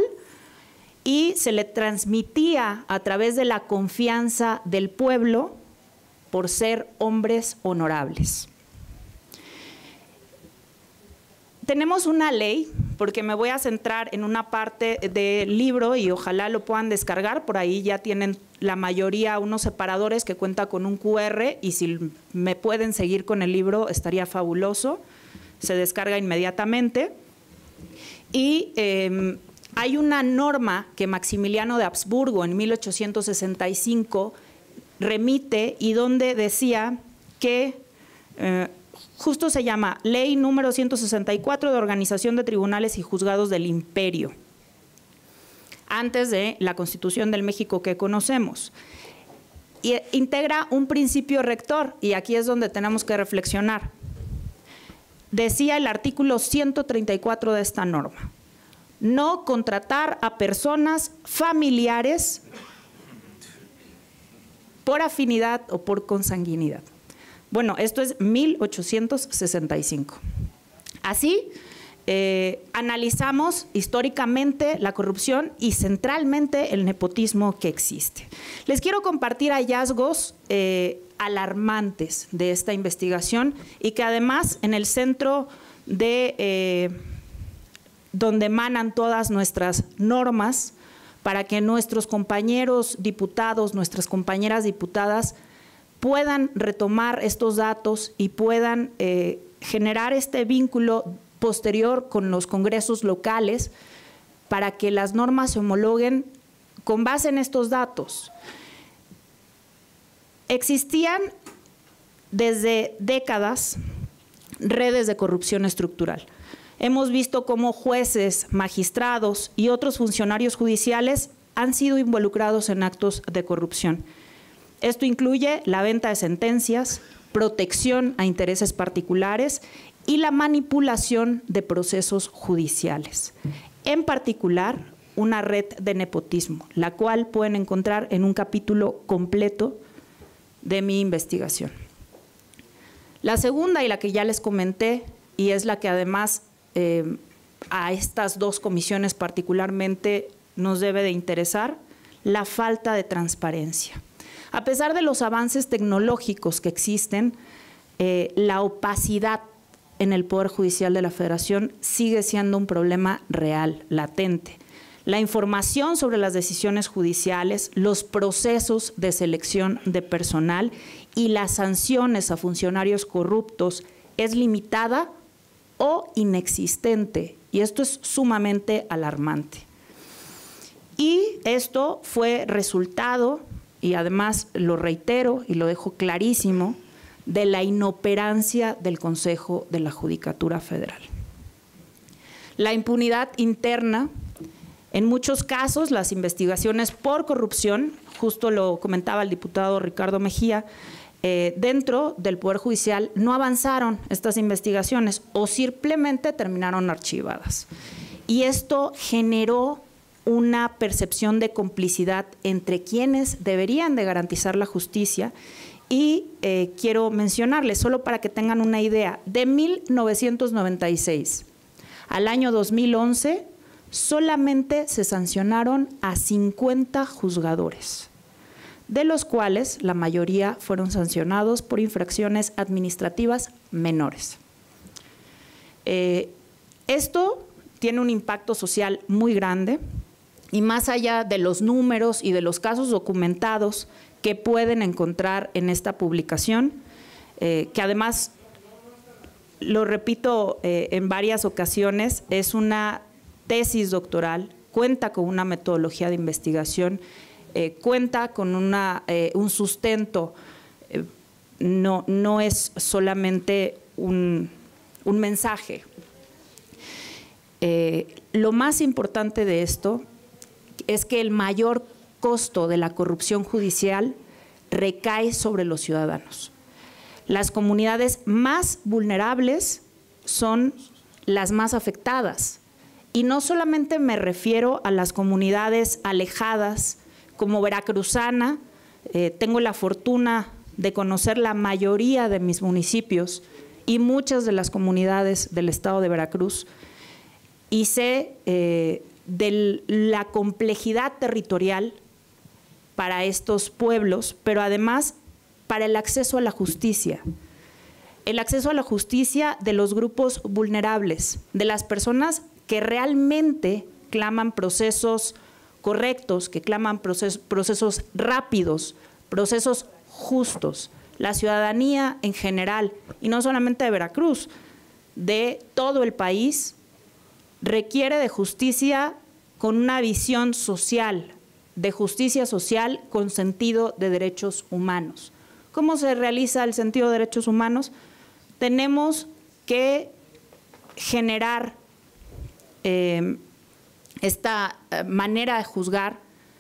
y se le transmitía a través de la confianza del pueblo por ser hombres honorables. Tenemos una ley, porque me voy a centrar en una parte del libro y ojalá lo puedan descargar. Por ahí ya tienen la mayoría unos separadores que cuenta con un cu erre y si me pueden seguir con el libro estaría fabuloso. Se descarga inmediatamente. Y eh, hay una norma que Maximiliano de Habsburgo en mil ochocientos sesenta y cinco remite y donde decía que eh, justo se llama Ley número ciento sesenta y cuatro de Organización de Tribunales y Juzgados del Imperio, antes de la Constitución del México que conocemos. Y integra un principio rector, y aquí es donde tenemos que reflexionar. Decía el artículo ciento treinta y cuatro de esta norma: no contratar a personas familiares por afinidad o por consanguinidad. Bueno, esto es mil ochocientos sesenta y cinco. Así, eh, analizamos históricamente la corrupción y centralmente el nepotismo que existe. Les quiero compartir hallazgos eh, alarmantes de esta investigación y que además en el centro de eh, donde emanan todas nuestras normas para que nuestros compañeros diputados, nuestras compañeras diputadas puedan retomar estos datos y puedan eh, generar este vínculo posterior con los congresos locales para que las normas se homologuen con base en estos datos. Existían desde décadas redes de corrupción estructural. Hemos visto cómo jueces, magistrados y otros funcionarios judiciales han sido involucrados en actos de corrupción. Esto incluye la venta de sentencias, protección a intereses particulares y la manipulación de procesos judiciales. En particular, una red de nepotismo, la cual pueden encontrar en un capítulo completo de mi investigación. La segunda, y la que ya les comenté, y es la que además eh, a estas dos comisiones particularmente nos debe de interesar, la falta de transparencia. A pesar de los avances tecnológicos que existen, eh, la opacidad en el Poder Judicial de la Federación sigue siendo un problema real, latente. La información sobre las decisiones judiciales, los procesos de selección de personal y las sanciones a funcionarios corruptos es limitada o inexistente, y esto es sumamente alarmante. Y esto fue resultado, y además lo reitero y lo dejo clarísimo, de la inoperancia del Consejo de la Judicatura Federal. La impunidad interna, en muchos casos las investigaciones por corrupción, justo lo comentaba el diputado Ricardo Mejía, eh, dentro del Poder Judicial no avanzaron estas investigaciones o simplemente terminaron archivadas. Y esto generó una percepción de complicidad entre quienes deberían de garantizar la justicia y eh, quiero mencionarles, solo para que tengan una idea, de mil novecientos noventa y seis al año dos mil once solamente se sancionaron a cincuenta juzgadores, de los cuales la mayoría fueron sancionados por infracciones administrativas menores. Eh, esto tiene un impacto social muy grande. Y más allá de los números y de los casos documentados que pueden encontrar en esta publicación, eh, que además, lo repito eh, en varias ocasiones, es una tesis doctoral, cuenta con una metodología de investigación, eh, cuenta con una, eh, un sustento, eh, no, no es solamente un, un mensaje. Eh, lo más importante de esto es que el mayor costo de la corrupción judicial recae sobre los ciudadanos. Las comunidades más vulnerables son las más afectadas. Y no solamente me refiero a las comunidades alejadas, como veracruzana, eh, tengo la fortuna de conocer la mayoría de mis municipios y muchas de las comunidades del estado de Veracruz, y sé eh, de la complejidad territorial para estos pueblos, pero además para el acceso a la justicia. El acceso a la justicia de los grupos vulnerables, de las personas que realmente claman procesos correctos, que claman procesos, procesos rápidos, procesos justos. La ciudadanía en general, y no solamente de Veracruz, de todo el país, requiere de justicia con una visión social, de justicia social con sentido de derechos humanos. ¿Cómo se realiza el sentido de derechos humanos? Tenemos que generar eh, esta manera de juzgar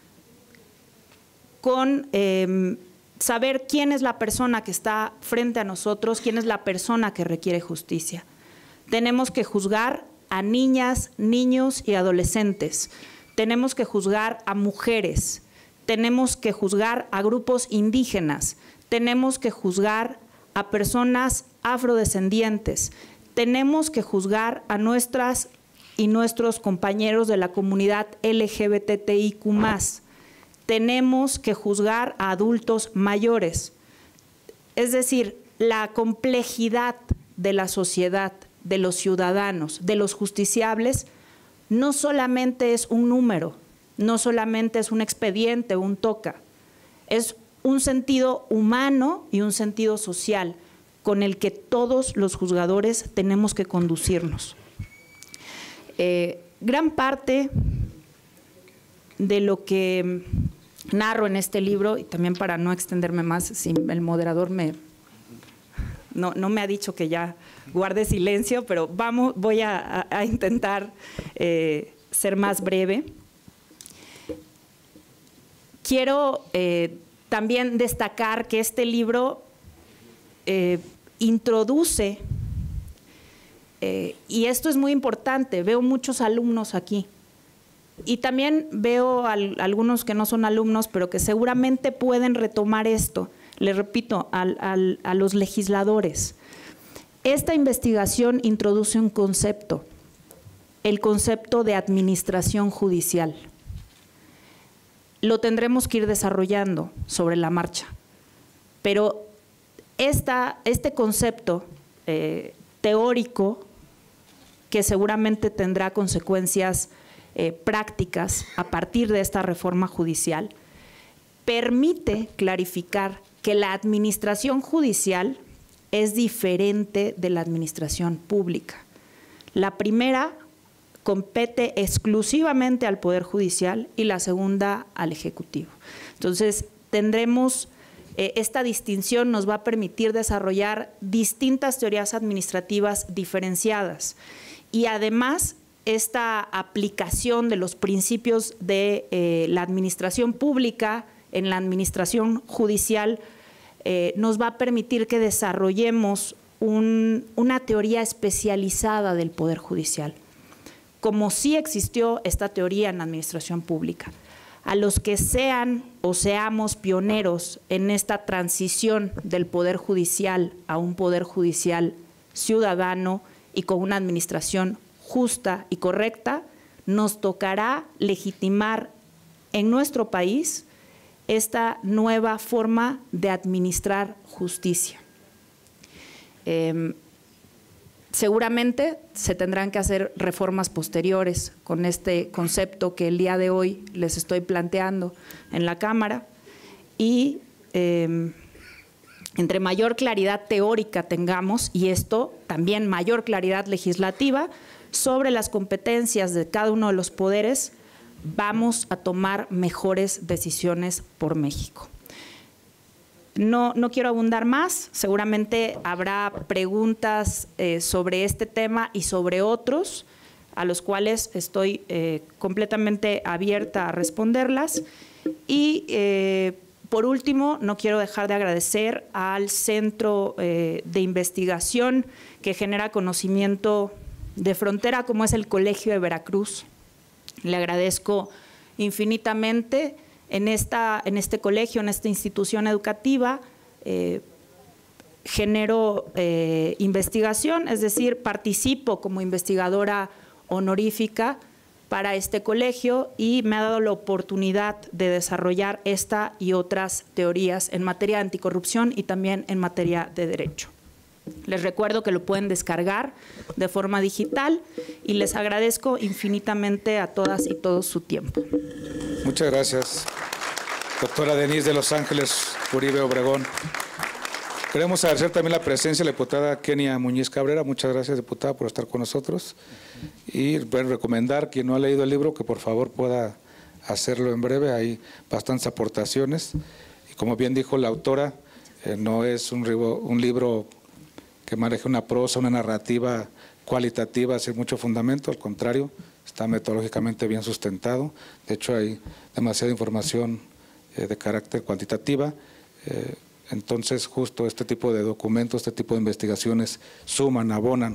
con eh, saber quién es la persona que está frente a nosotros, quién es la persona que requiere justicia. Tenemos que juzgar a niñas, niños y adolescentes. Tenemos que juzgar a mujeres. Tenemos que juzgar a grupos indígenas. Tenemos que juzgar a personas afrodescendientes. Tenemos que juzgar a nuestras y nuestros compañeros de la comunidad L G B T I Q más. Tenemos que juzgar a adultos mayores. Es decir, la complejidad de la sociedad, de los ciudadanos, de los justiciables, no solamente es un número, no solamente es un expediente, un toca, es un sentido humano y un sentido social con el que todos los juzgadores tenemos que conducirnos. Eh, gran parte de lo que narro en este libro, y también para no extenderme más, si el moderador me, no, no me ha dicho que ya guarde silencio, pero vamos, voy a, a intentar eh, ser más breve. Quiero eh, también destacar que este libro eh, introduce, eh, y esto es muy importante, veo muchos alumnos aquí, y también veo al, algunos que no son alumnos, pero que seguramente pueden retomar esto. Les repito, al, al, a los legisladores. Esta investigación introduce un concepto, el concepto de administración judicial. Lo tendremos que ir desarrollando sobre la marcha, pero esta, este concepto eh, teórico, que seguramente tendrá consecuencias eh, prácticas a partir de esta reforma judicial, permite clarificar que la administración judicial es diferente de la administración pública. La primera compete exclusivamente al Poder Judicial y la segunda al Ejecutivo. Entonces, tendremos, eh, esta distinción nos va a permitir desarrollar distintas teorías administrativas diferenciadas y además esta aplicación de los principios de eh, la administración pública en la administración judicial eh, nos va a permitir que desarrollemos un, una teoría especializada del Poder Judicial, como sí existió esta teoría en la administración pública. A los que sean o seamos pioneros en esta transición del Poder Judicial a un Poder Judicial ciudadano y con una administración justa y correcta, nos tocará legitimar en nuestro país esta nueva forma de administrar justicia. Eh, seguramente se tendrán que hacer reformas posteriores con este concepto que el día de hoy les estoy planteando en la Cámara y eh, entre mayor claridad teórica tengamos, y esto también mayor claridad legislativa sobre las competencias de cada uno de los poderes, vamos a tomar mejores decisiones por México. No, no quiero abundar más, seguramente habrá preguntas eh, sobre este tema y sobre otros, a los cuales estoy eh, completamente abierta a responderlas. Y eh, por último, no quiero dejar de agradecer al Centro eh, de Investigación que genera conocimiento de frontera, como es el Colegio de Veracruz. Le agradezco infinitamente. En, esta, en este colegio, en esta institución educativa, eh, genero eh, investigación, es decir, participo como investigadora honorífica para este colegio y me ha dado la oportunidad de desarrollar esta y otras teorías en materia de anticorrupción y también en materia de derecho. Les recuerdo que lo pueden descargar de forma digital y les agradezco infinitamente a todas y todos su tiempo. Muchas gracias, doctora Denise de Los Ángeles Uribe Obregón. Queremos agradecer también la presencia de la diputada Kenia Muñiz Cabrera. Muchas gracias, diputada, por estar con nosotros. Y bueno, recomendar, quien no ha leído el libro, que por favor pueda hacerlo en breve. Hay bastantes aportaciones. Y como bien dijo la autora, eh, no es un, un libro que maneje una prosa, una narrativa cualitativa sin mucho fundamento, al contrario, está metodológicamente bien sustentado. De hecho, hay demasiada información eh, de carácter cuantitativa. Eh, entonces, justo este tipo de documentos, este tipo de investigaciones suman, abonan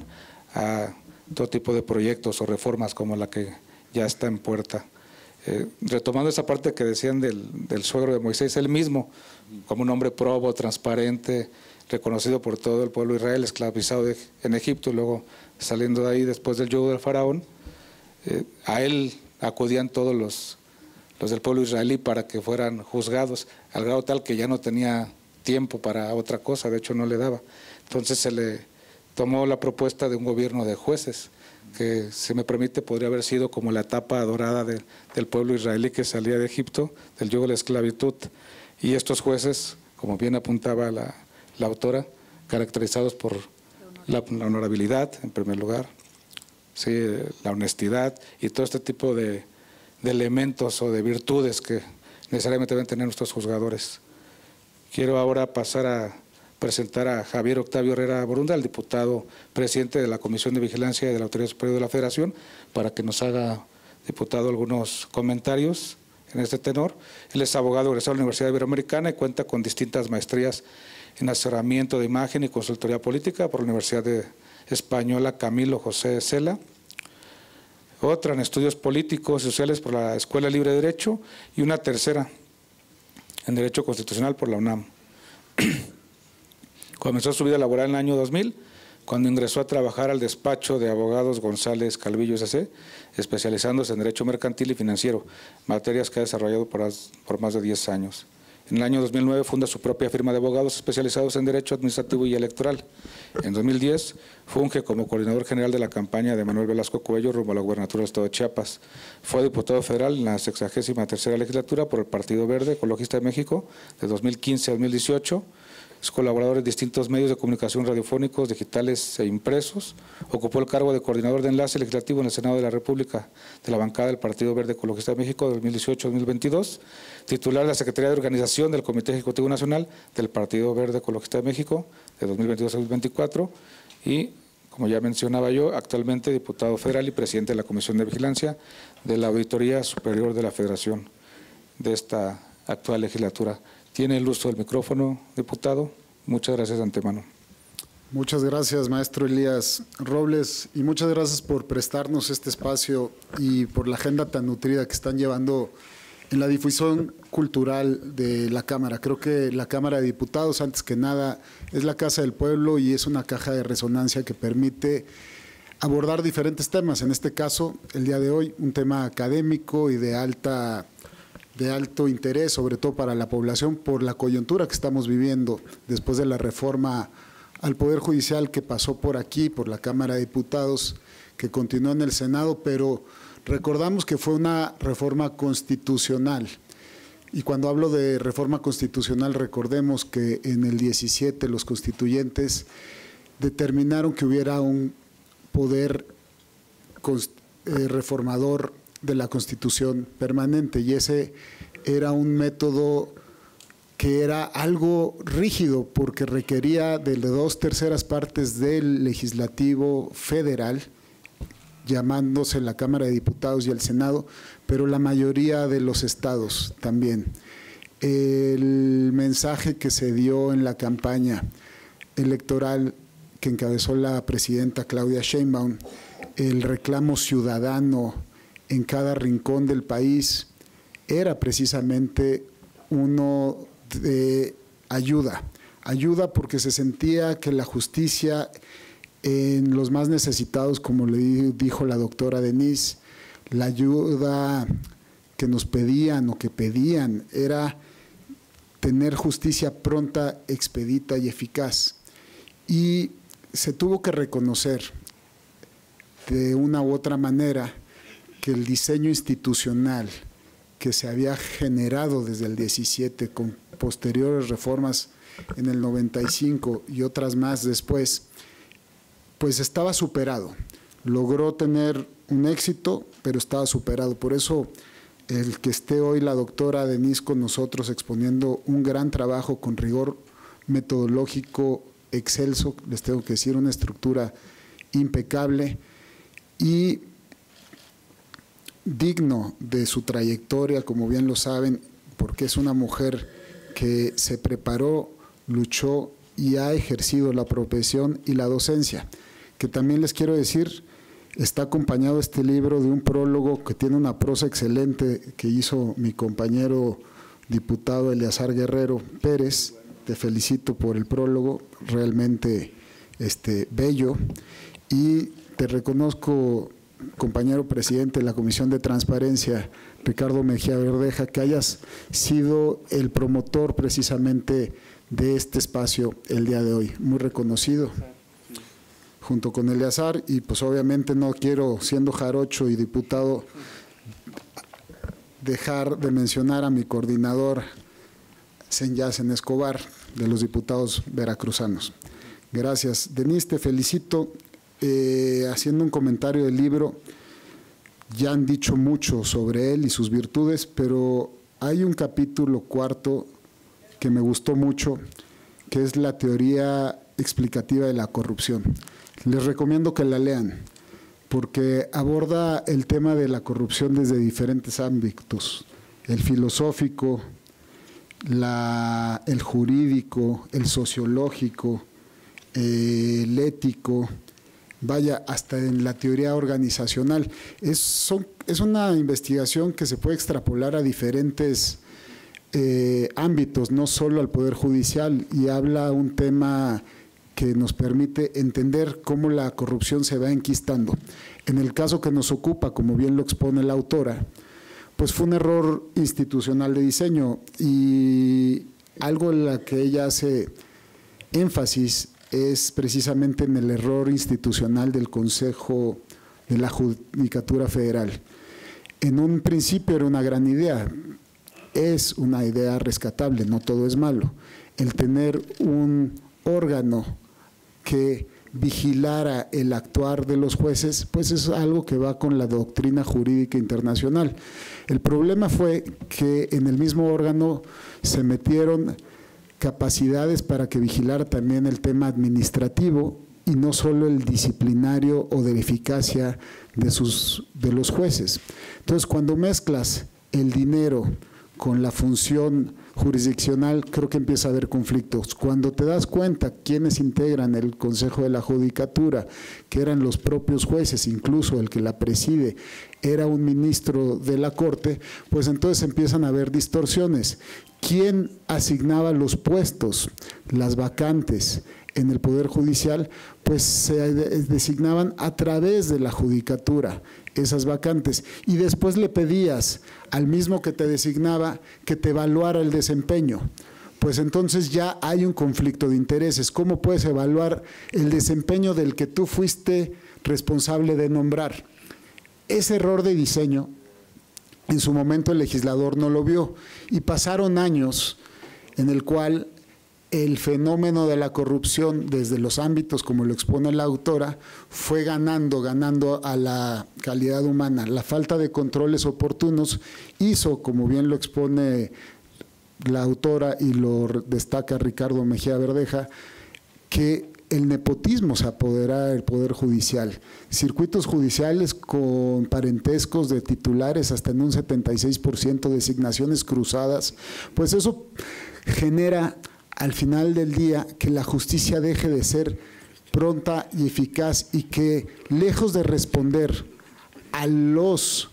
a todo tipo de proyectos o reformas como la que ya está en puerta. Eh, retomando esa parte que decían del, del suegro de Moisés, él mismo, como un hombre probo, transparente, reconocido por todo el pueblo de Israel, esclavizado de, en Egipto, y luego saliendo de ahí después del yugo del faraón, eh, a él acudían todos los, los del pueblo israelí para que fueran juzgados, al grado tal que ya no tenía tiempo para otra cosa, de hecho no le daba. Entonces se le tomó la propuesta de un gobierno de jueces, que, si me permite, podría haber sido como la etapa dorada de, del pueblo israelí que salía de Egipto, del yugo de la esclavitud. Y estos jueces, como bien apuntaba la la autora, caracterizados por la, la honorabilidad, en primer lugar, sí, la honestidad y todo este tipo de, de elementos o de virtudes que necesariamente deben tener nuestros juzgadores. Quiero ahora pasar a presentar a Javier Octavio Herrera Borunda, el diputado presidente de la Comisión de Vigilancia y de la Autoridad Superior de la Federación, para que nos haga, diputado, algunos comentarios en este tenor. Él es abogado egresado de la Universidad Iberoamericana y cuenta con distintas maestrías en asesoramiento de imagen y consultoría política por la Universidad de Española Camilo José Cela, otra en estudios políticos y sociales por la Escuela Libre de Derecho y una tercera en Derecho Constitucional por la UNAM. Comenzó su vida laboral en el año dos mil, cuando ingresó a trabajar al despacho de abogados González Calvillo S C, especializándose en Derecho Mercantil y Financiero, materias que ha desarrollado por, por más de diez años. En el año dos mil nueve funda su propia firma de abogados especializados en Derecho Administrativo y Electoral. En dos mil diez funge como coordinador general de la campaña de Manuel Velasco Cuello rumbo a la gubernatura del Estado de Chiapas. Fue diputado federal en la sexagésima tercera legislatura por el Partido Verde Ecologista de México de dos mil quince a dos mil dieciocho. Es colaborador en distintos medios de comunicación radiofónicos, digitales e impresos. Ocupó el cargo de coordinador de enlace legislativo en el Senado de la República de la bancada del Partido Verde Ecologista de México de dos mil dieciocho a dos mil veintidós. Titular de la Secretaría de Organización del Comité Ejecutivo Nacional del Partido Verde Ecologista de México de dos mil veintidós a dos mil veinticuatro. Y, como ya mencionaba yo, actualmente diputado federal y presidente de la Comisión de Vigilancia de la Auditoría Superior de la Federación de esta actual legislatura. Tiene el uso del micrófono, diputado. Muchas gracias de antemano. Muchas gracias, maestro Elías Robles, y muchas gracias por prestarnos este espacio y por la agenda tan nutrida que están llevando en la difusión cultural de la Cámara. Creo que la Cámara de Diputados, antes que nada, es la casa del pueblo y es una caja de resonancia que permite abordar diferentes temas. En este caso, el día de hoy, un tema académico y de alta de alto interés, sobre todo para la población, por la coyuntura que estamos viviendo después de la reforma al Poder Judicial que pasó por aquí, por la Cámara de Diputados, que continuó en el Senado, pero recordamos que fue una reforma constitucional. Y cuando hablo de reforma constitucional, recordemos que en el diecisiete los constituyentes determinaron que hubiera un poder reformador de la Constitución permanente, y ese era un método que era algo rígido porque requería de dos terceras partes del legislativo federal, llamándose la Cámara de Diputados y el Senado, pero la mayoría de los estados también. El mensaje que se dio en la campaña electoral que encabezó la presidenta Claudia Sheinbaum, el reclamo ciudadano en cada rincón del país, era precisamente uno de ayuda, ayuda porque se sentía que la justicia en los más necesitados, como le dijo la doctora Denise, la ayuda que nos pedían o que pedían era tener justicia pronta, expedita y eficaz. y se tuvo que reconocer de una u otra manera que el diseño institucional que se había generado desde el diecisiete con posteriores reformas en el noventa y cinco y otras más después, pues estaba superado. Logró tener un éxito, pero estaba superado. Por eso el que esté hoy la doctora Denise con nosotros exponiendo un gran trabajo con rigor metodológico excelso, les tengo que decir, una estructura impecable y digno de su trayectoria, como bien lo saben, porque es una mujer que se preparó, luchó y ha ejercido la profesión y la docencia, que también les quiero decir, está acompañado este libro de un prólogo que tiene una prosa excelente que hizo mi compañero diputado Eleazar Guerrero Pérez. Te felicito por el prólogo, realmente este, bello, y te reconozco, compañero presidente de la Comisión de Transparencia, Ricardo Mejía Verdeja, que hayas sido el promotor precisamente de este espacio el día de hoy, muy reconocido, junto con Eleazar, y pues obviamente no quiero, siendo jarocho y diputado, dejar de mencionar a mi coordinador, Senyacen Escobar, de los diputados veracruzanos. Gracias. Denise, te felicito. Eh, haciendo un comentario del libro, ya han dicho mucho sobre él y sus virtudes, pero hay un capítulo cuarto que me gustó mucho, que es la teoría explicativa de la corrupción. Les recomiendo que la lean, porque aborda el tema de la corrupción desde diferentes ámbitos, el filosófico, la, el jurídico, el sociológico, eh, el ético, vaya, hasta en la teoría organizacional. Es, son, es una investigación que se puede extrapolar a diferentes eh, ámbitos, no solo al Poder Judicial, y habla un tema que nos permite entender cómo la corrupción se va enquistando. En el caso que nos ocupa, como bien lo expone la autora, pues fue un error institucional de diseño, y algo en la que ella hace énfasis es precisamente en el error institucional del Consejo de la Judicatura Federal. En un principio era una gran idea, es una idea rescatable, no todo es malo. El tener un órgano que vigilara el actuar de los jueces, pues es algo que va con la doctrina jurídica internacional. El problema fue que en el mismo órgano se metieron capacidades para que vigilara también el tema administrativo y no solo el disciplinario o de la eficacia de, sus, de los jueces. Entonces, cuando mezclas el dinero con la función jurisdiccional, creo que empieza a haber conflictos. Cuando te das cuenta quiénes integran el Consejo de la Judicatura, que eran los propios jueces, incluso el que la preside era un ministro de la Corte, pues entonces empiezan a haber distorsiones. ¿Quién asignaba los puestos, las vacantes en el Poder Judicial? Pues se designaban a través de la Judicatura esas vacantes, y después le pedías al mismo que te designaba que te evaluara el desempeño. Pues entonces ya hay un conflicto de intereses. ¿Cómo puedes evaluar el desempeño del que tú fuiste responsable de nombrar? Ese error de diseño, en su momento el legislador no lo vio, y pasaron años en el cual el fenómeno de la corrupción desde los ámbitos, como lo expone la autora, fue ganando, ganando a la calidad humana. La falta de controles oportunos hizo, como bien lo expone la autora y lo destaca Ricardo Mejía Verdeja, que el nepotismo se apoderara del Poder Judicial. Circuitos judiciales con parentescos de titulares hasta en un setenta y seis por ciento, designaciones cruzadas, pues eso genera al final del día que la justicia deje de ser pronta y eficaz, y que lejos de responder a los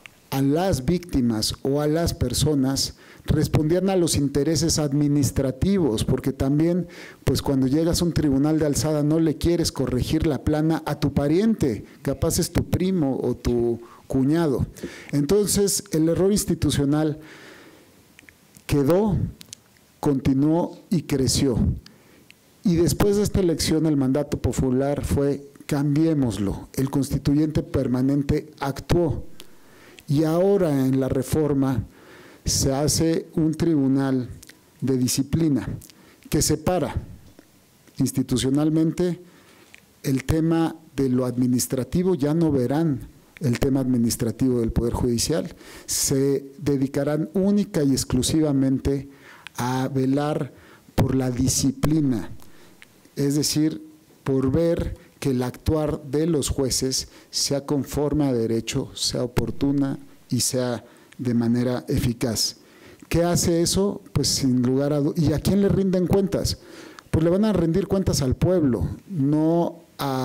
a las víctimas o a las personas, respondían a los intereses administrativos, porque también pues cuando llegas a un tribunal de alzada no le quieres corregir la plana a tu pariente, capaz es tu primo o tu cuñado. Entonces el error institucional quedó, continuó y creció. Y después de esta elección el mandato popular fue cambiémoslo. El constituyente permanente actuó y ahora en la reforma se hace un tribunal de disciplina que separa institucionalmente el tema de lo administrativo. Ya no verán el tema administrativo del Poder Judicial, se dedicarán única y exclusivamente a velar por la disciplina, es decir, por ver que el actuar de los jueces sea conforme a derecho, sea oportuna y sea de manera eficaz. ¿Qué hace eso? Pues sin lugar a dudas. ¿Y a quién le rinden cuentas? Pues le van a rendir cuentas al pueblo, no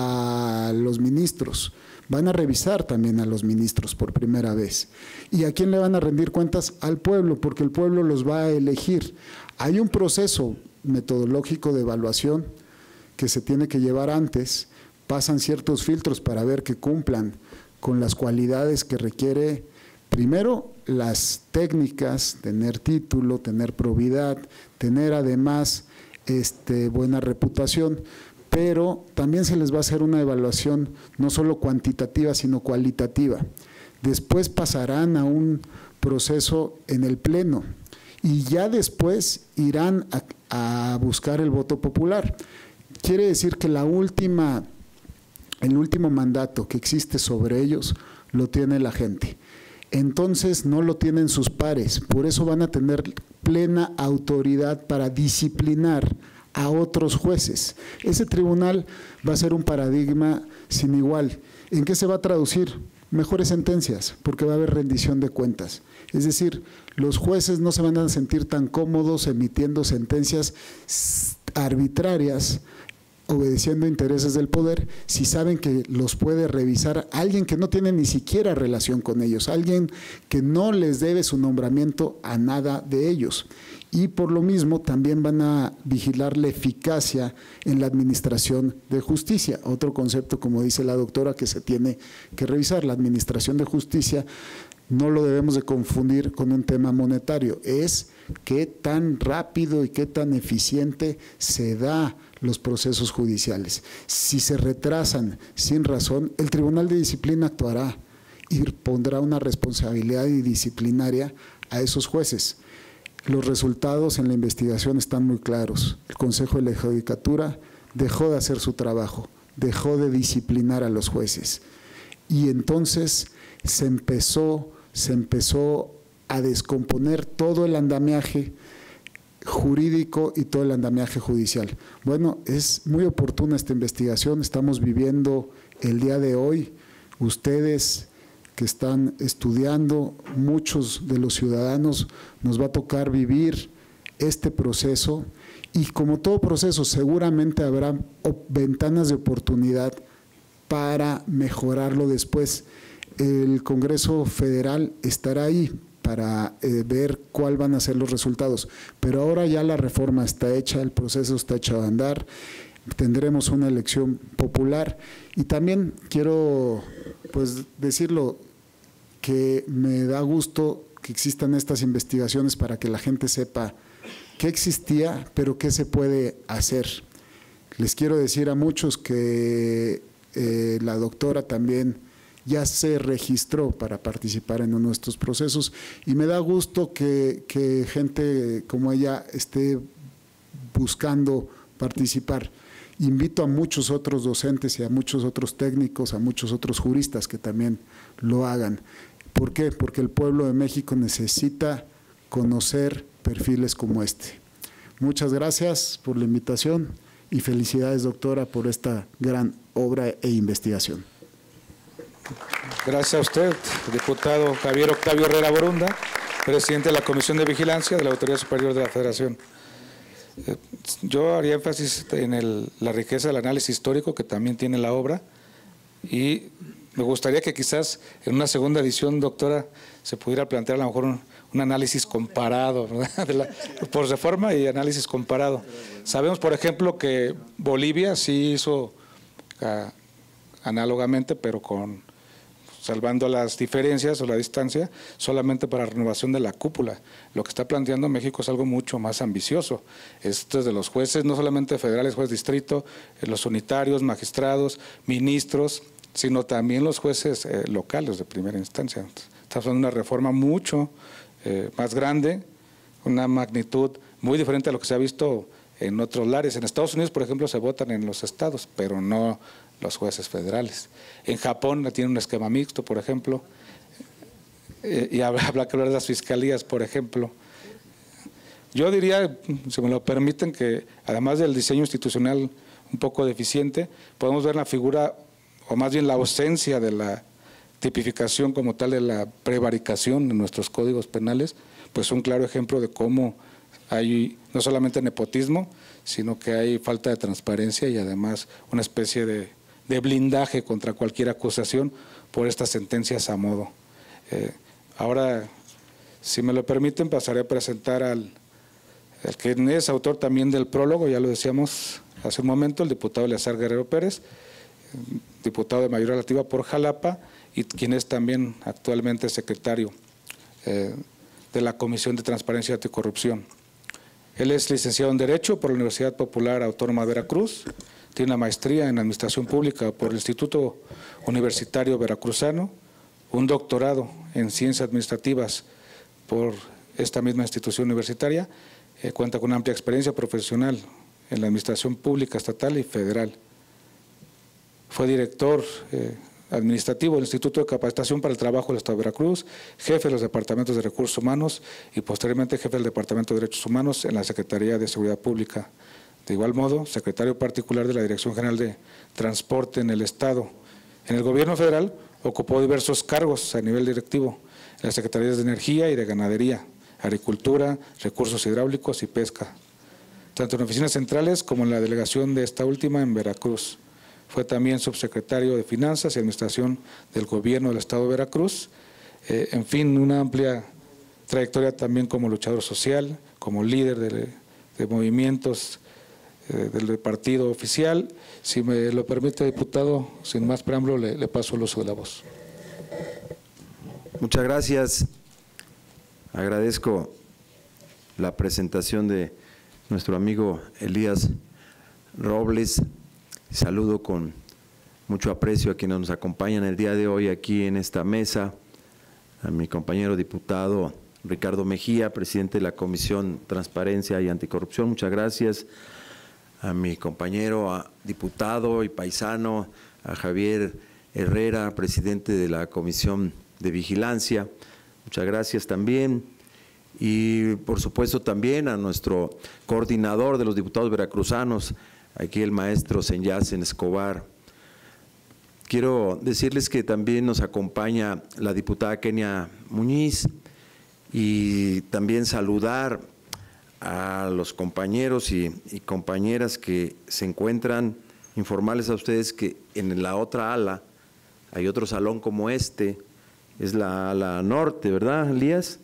a los ministros. Van a revisar también a los ministros por primera vez. ¿Y a quién le van a rendir cuentas? Al pueblo, porque el pueblo los va a elegir. Hay un proceso metodológico de evaluación que se tiene que llevar antes, pasan ciertos filtros para ver que cumplan con las cualidades que requiere, primero, las técnicas, tener título, tener probidad, tener además este, buena reputación, pero también se les va a hacer una evaluación no solo cuantitativa, sino cualitativa. Después pasarán a un proceso en el Pleno y ya después irán a, a buscar el voto popular. Quiere decir que la última, el último mandato que existe sobre ellos lo tiene la gente. Entonces no lo tienen sus pares, por eso van a tener plena autoridad para disciplinar a otros jueces. Ese tribunal va a ser un paradigma sin igual. ¿En qué se va a traducir? Mejores sentencias, porque va a haber rendición de cuentas. Es decir, los jueces no se van a sentir tan cómodos emitiendo sentencias arbitrarias, obedeciendo intereses del poder, si saben que los puede revisar alguien que no tiene ni siquiera relación con ellos, alguien que no les debe su nombramiento a nada de ellos. Y por lo mismo también van a vigilar la eficacia en la administración de justicia. Otro concepto, como dice la doctora, que se tiene que revisar. La administración de justicia no lo debemos de confundir con un tema monetario, es qué tan rápido y qué tan eficiente se da los procesos judiciales. Si se retrasan sin razón, el Tribunal de Disciplina actuará y pondrá una responsabilidad disciplinaria a esos jueces. Los resultados en la investigación están muy claros. El Consejo de la Judicatura dejó de hacer su trabajo, dejó de disciplinar a los jueces y entonces se empezó, se empezó a descomponer todo el andamiaje jurídico y todo el andamiaje judicial. Bueno, es muy oportuna esta investigación, estamos viviendo el día de hoy, ustedes que están estudiando, muchos de los ciudadanos, nos va a tocar vivir este proceso y como todo proceso seguramente habrá ventanas de oportunidad para mejorarlo después. El Congreso Federal estará ahí para eh, ver cuál van a ser los resultados, pero ahora ya la reforma está hecha, el proceso está echado a andar, tendremos una elección popular y también quiero pues decirlo que me da gusto que existan estas investigaciones para que la gente sepa qué existía, pero qué se puede hacer. Les quiero decir a muchos que eh, la doctora también ya se registró para participar en uno de estos procesos y me da gusto que, que gente como ella esté buscando participar. Invito a muchos otros docentes y a muchos otros técnicos, a muchos otros juristas que también lo hagan. ¿Por qué? Porque el pueblo de México necesita conocer perfiles como este. Muchas gracias por la invitación y felicidades, doctora, por esta gran obra e investigación. Gracias a usted, diputado Javier Octavio Herrera Borunda, presidente de la Comisión de Vigilancia de la Autoridad Superior de la Federación. Yo haría énfasis en el, la riqueza del análisis histórico que también tiene la obra y me gustaría que quizás en una segunda edición, doctora, se pudiera plantear a lo mejor un, un análisis comparado, ¿verdad? De la, por reforma y análisis comparado. Sabemos, por ejemplo, que Bolivia sí hizo uh, análogamente, pero con salvando las diferencias o la distancia, solamente para renovación de la cúpula. Lo que está planteando México es algo mucho más ambicioso. Esto es de los jueces, no solamente federales, juez distrito, los unitarios, magistrados, ministros, sino también los jueces eh, locales de primera instancia. Estamos hablando de una reforma mucho eh, más grande, una magnitud muy diferente a lo que se ha visto en otros lares. En Estados Unidos, por ejemplo, se votan en los estados, pero no los jueces federales. En Japón tiene un esquema mixto, por ejemplo, eh, y habla, habla que hablar de las fiscalías, por ejemplo. Yo diría, si me lo permiten, que además del diseño institucional un poco deficiente, podemos ver la figura, o más bien la ausencia de la tipificación como tal de la prevaricación en nuestros códigos penales, pues un claro ejemplo de cómo hay no solamente nepotismo, sino que hay falta de transparencia y además una especie de, de blindaje contra cualquier acusación por estas sentencias a modo. Eh, ahora, si me lo permiten, pasaré a presentar al, al que es autor también del prólogo, ya lo decíamos hace un momento, el diputado Eleazar Guerrero Pérez, diputado de mayoría relativa por Jalapa, y quien es también actualmente secretario eh, de la Comisión de Transparencia y Anticorrupción. Él es licenciado en Derecho por la Universidad Popular Autónoma de Veracruz, tiene una maestría en Administración Pública por el Instituto Universitario Veracruzano, un doctorado en Ciencias Administrativas por esta misma institución universitaria, eh, cuenta con una amplia experiencia profesional en la Administración Pública Estatal y Federal. Fue director eh, administrativo del Instituto de Capacitación para el Trabajo del Estado de Veracruz, jefe de los departamentos de Recursos Humanos y posteriormente jefe del Departamento de Derechos Humanos en la Secretaría de Seguridad Pública. De igual modo, secretario particular de la Dirección General de Transporte en el Estado. En el Gobierno Federal ocupó diversos cargos a nivel directivo en las Secretarías de Energía y de Ganadería, Agricultura, Recursos Hidráulicos y Pesca, tanto en oficinas centrales como en la delegación de esta última en Veracruz. Fue también subsecretario de Finanzas y Administración del Gobierno del Estado de Veracruz. Eh, en fin, una amplia trayectoria también como luchador social, como líder de, de movimientos eh, del partido oficial. Si me lo permite, diputado, sin más preámbulo, le, le paso el uso de la voz. Muchas gracias. Agradezco la presentación de nuestro amigo Elías Robles. Saludo con mucho aprecio a quienes nos acompañan el día de hoy aquí en esta mesa, a mi compañero diputado Ricardo Mejía, presidente de la Comisión Transparencia y Anticorrupción, muchas gracias, a mi compañero a diputado y paisano, a Javier Herrera, presidente de la Comisión de Vigilancia, muchas gracias también, y por supuesto también a nuestro coordinador de los diputados veracruzanos, aquí el maestro Senyacen Escobar. Quiero decirles que también nos acompaña la diputada Kenia Muñiz y también saludar a los compañeros y, y compañeras que se encuentran, informarles a ustedes que en la otra ala hay otro salón como este, es la ala norte, ¿verdad, Elías?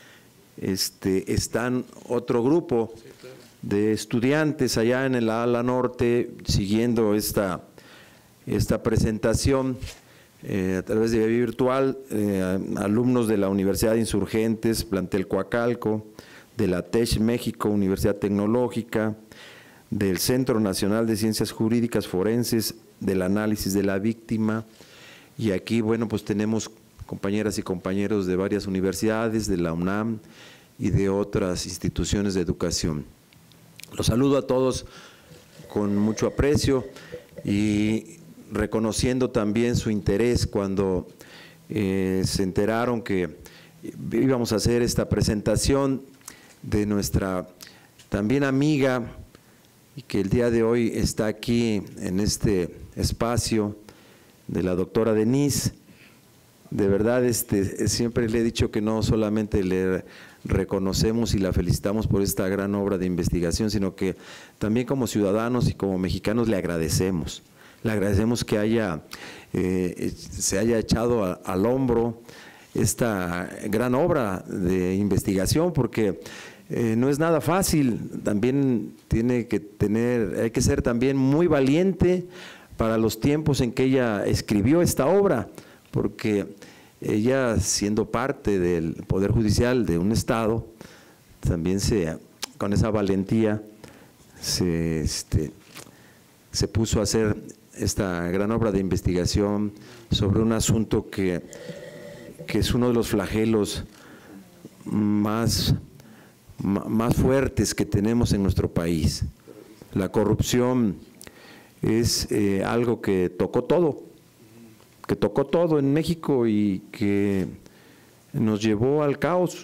Este, están otro grupo de estudiantes allá en el ala norte siguiendo esta, esta presentación eh, a través de vía virtual, eh, alumnos de la Universidad de Insurgentes, Plantel Coacalco, de la T E C México, Universidad Tecnológica, del Centro Nacional de Ciencias Jurídicas Forenses, del Análisis de la Víctima, y aquí, bueno, pues tenemos compañeras y compañeros de varias universidades, de la UNAM y de otras instituciones de educación. Los saludo a todos con mucho aprecio y reconociendo también su interés cuando eh, se enteraron que íbamos a hacer esta presentación de nuestra también amiga y que el día de hoy está aquí en este espacio, de la doctora Denise. De verdad, este, siempre le he dicho que no solamente le reconocemos y la felicitamos por esta gran obra de investigación, sino que también como ciudadanos y como mexicanos le agradecemos. Le agradecemos que haya, eh, se haya echado a, al hombro esta gran obra de investigación, porque eh, no es nada fácil, también tiene que tener, hay que ser también muy valiente para los tiempos en que ella escribió esta obra, porque ella, siendo parte del Poder Judicial de un Estado, también se, con esa valentía se, este, se puso a hacer esta gran obra de investigación sobre un asunto que, que es uno de los flagelos más, más fuertes que tenemos en nuestro país. La corrupción es eh, algo que tocó todo, que tocó todo en México y que nos llevó al caos.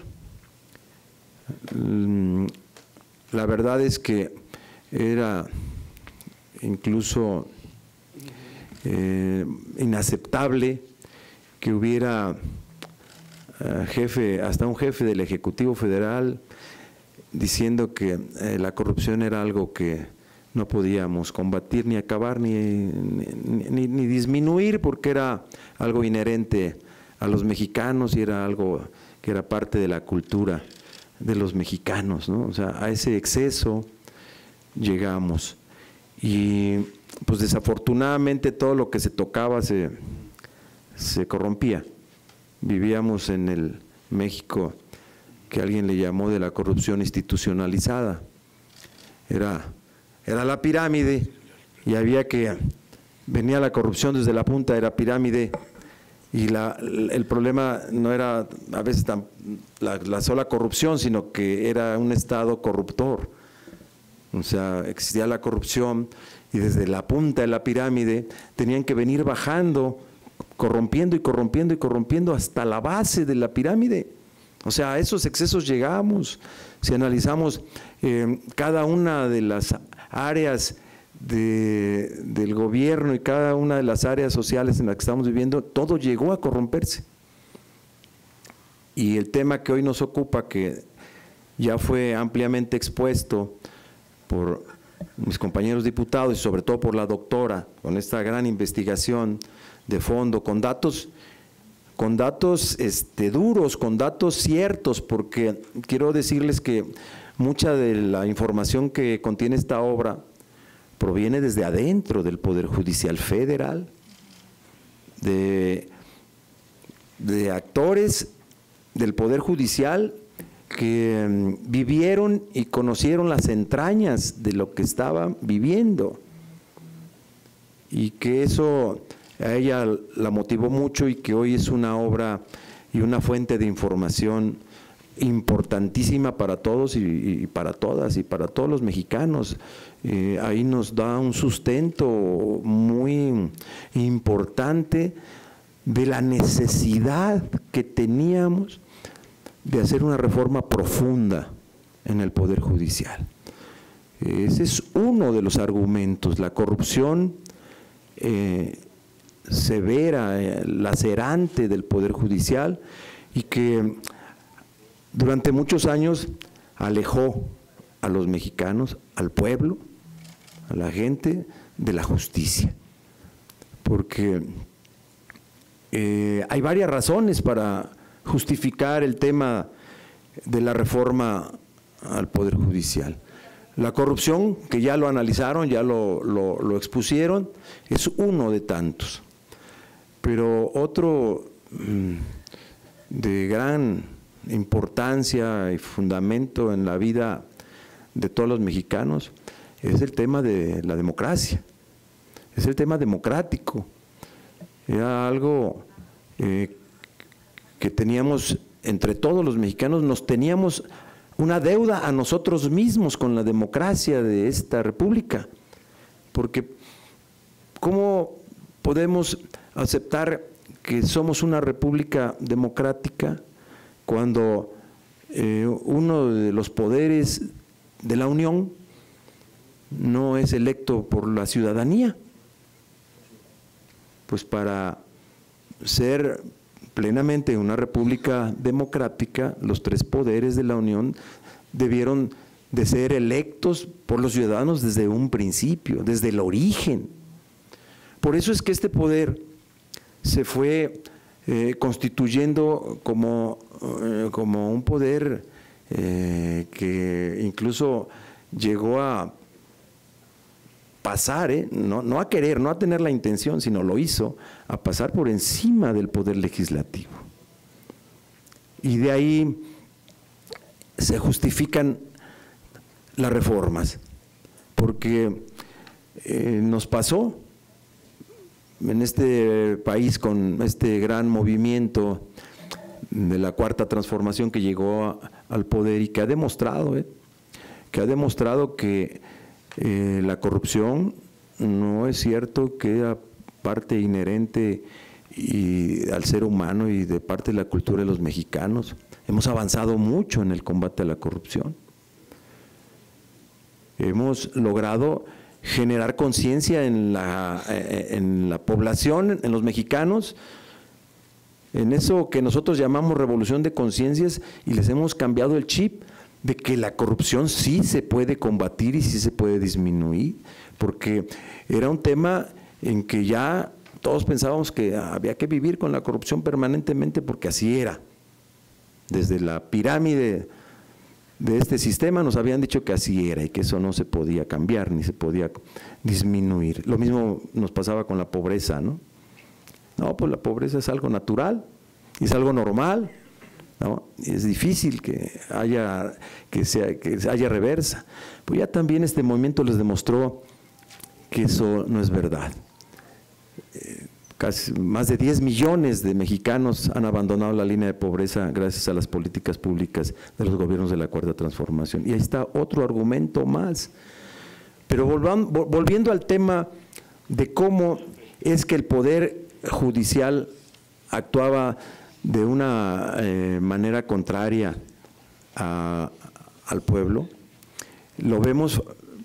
La verdad es que era incluso eh, inaceptable que hubiera uh, jefe, hasta un jefe del Ejecutivo Federal diciendo que eh, la corrupción era algo que no podíamos combatir ni acabar ni, ni, ni, ni disminuir, porque era algo inherente a los mexicanos y era algo que era parte de la cultura de los mexicanos, ¿no? O sea, a ese exceso llegamos y pues desafortunadamente todo lo que se tocaba se, se corrompía. Vivíamos en el México que alguien le llamó de la corrupción institucionalizada. Era, era la pirámide y había que, venía la corrupción desde la punta de la pirámide y la, el problema no era a veces tan, la, la sola corrupción, sino que era un Estado corruptor. O sea, existía la corrupción y desde la punta de la pirámide tenían que venir bajando, corrompiendo y corrompiendo y corrompiendo hasta la base de la pirámide. O sea, a esos excesos llegamos. Si analizamos eh, cada una de las áreas de, del gobierno y cada una de las áreas sociales en las que estamos viviendo, todo llegó a corromperse. Y el tema que hoy nos ocupa, que ya fue ampliamente expuesto por mis compañeros diputados y sobre todo por la doctora, con esta gran investigación de fondo, con datos, con datos este, duros, con datos ciertos, porque quiero decirles que mucha de la información que contiene esta obra proviene desde adentro del Poder Judicial Federal, de, de actores del Poder Judicial que vivieron y conocieron las entrañas de lo que estaban viviendo y que eso a ella la motivó mucho y que hoy es una obra y una fuente de información importantísima para todos y, y para todas y para todos los mexicanos. Eh, ahí nos da un sustento muy importante de la necesidad que teníamos de hacer una reforma profunda en el Poder Judicial. Ese es uno de los argumentos, la corrupción eh, severa, eh, lacerante del Poder Judicial y que durante muchos años alejó a los mexicanos, al pueblo, a la gente de la justicia. Porque eh, hay varias razones para justificar el tema de la reforma al Poder Judicial. La corrupción, que ya lo analizaron, ya lo, lo, lo expusieron, es uno de tantos. Pero otro mmm, de gran importancia y fundamento en la vida de todos los mexicanos es el tema de la democracia, es el tema democrático. Era algo eh, que teníamos entre todos los mexicanos, nos teníamos una deuda a nosotros mismos con la democracia de esta república, porque ¿cómo podemos aceptar que somos una república democrática cuando eh, uno de los poderes de la Unión no es electo por la ciudadanía? Pues para ser plenamente una república democrática, los tres poderes de la Unión debieron de ser electos por los ciudadanos desde un principio, desde el origen. Por eso es que este poder se fue eh, constituyendo como, eh, como un poder eh, que incluso llegó a pasar, eh, no, no a querer, no a tener la intención, sino lo hizo, a pasar por encima del poder legislativo. Y de ahí se justifican las reformas, porque eh, nos pasó en este país con este gran movimiento de la Cuarta Transformación que llegó a, al poder y que ha demostrado, eh, que ha demostrado que eh, la corrupción no es cierto que era parte inherente y al ser humano y de parte de la cultura de los mexicanos. Hemos avanzado mucho en el combate a la corrupción. Hemos logrado generar conciencia en la, en la población, en los mexicanos, en eso que nosotros llamamos revolución de conciencias, y les hemos cambiado el chip de que la corrupción sí se puede combatir y sí se puede disminuir, porque era un tema en que ya todos pensábamos que había que vivir con la corrupción permanentemente porque así era. Desde la pirámide de este sistema nos habían dicho que así era y que eso no se podía cambiar ni se podía disminuir. Lo mismo nos pasaba con la pobreza, ¿no? No, pues la pobreza es algo natural, es algo normal, ¿no? Es difícil que haya, que sea, que haya reversa. Pues ya también este movimiento les demostró que eso no es verdad. Eh, casi más de diez millones de mexicanos han abandonado la línea de pobreza gracias a las políticas públicas de los gobiernos de la Cuarta Transformación. Y ahí está otro argumento más. Pero volvamos, volviendo al tema de cómo es que el Poder Judicial actuaba de una eh, manera contraria a, al pueblo, lo vemos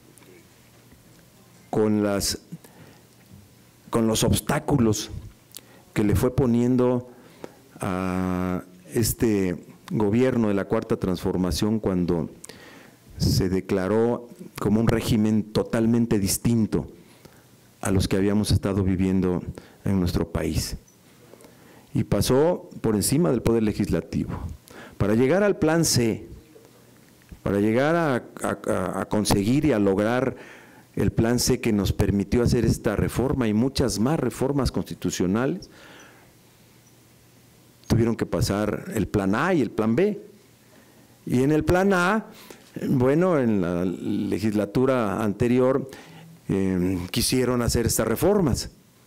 con las con los obstáculos que le fue poniendo a este gobierno de la Cuarta Transformación cuando se declaró como un régimen totalmente distinto a los que habíamos estado viviendo en nuestro país. Y pasó por encima del Poder Legislativo. Para llegar al Plan C, para llegar a, a, a conseguir y a lograr el Plan C que nos permitió hacer esta reforma y muchas más reformas constitucionales, tuvieron que pasar el Plan A y el Plan B. Y en el Plan A, bueno, en la legislatura anterior eh, quisieron hacer estas reformas.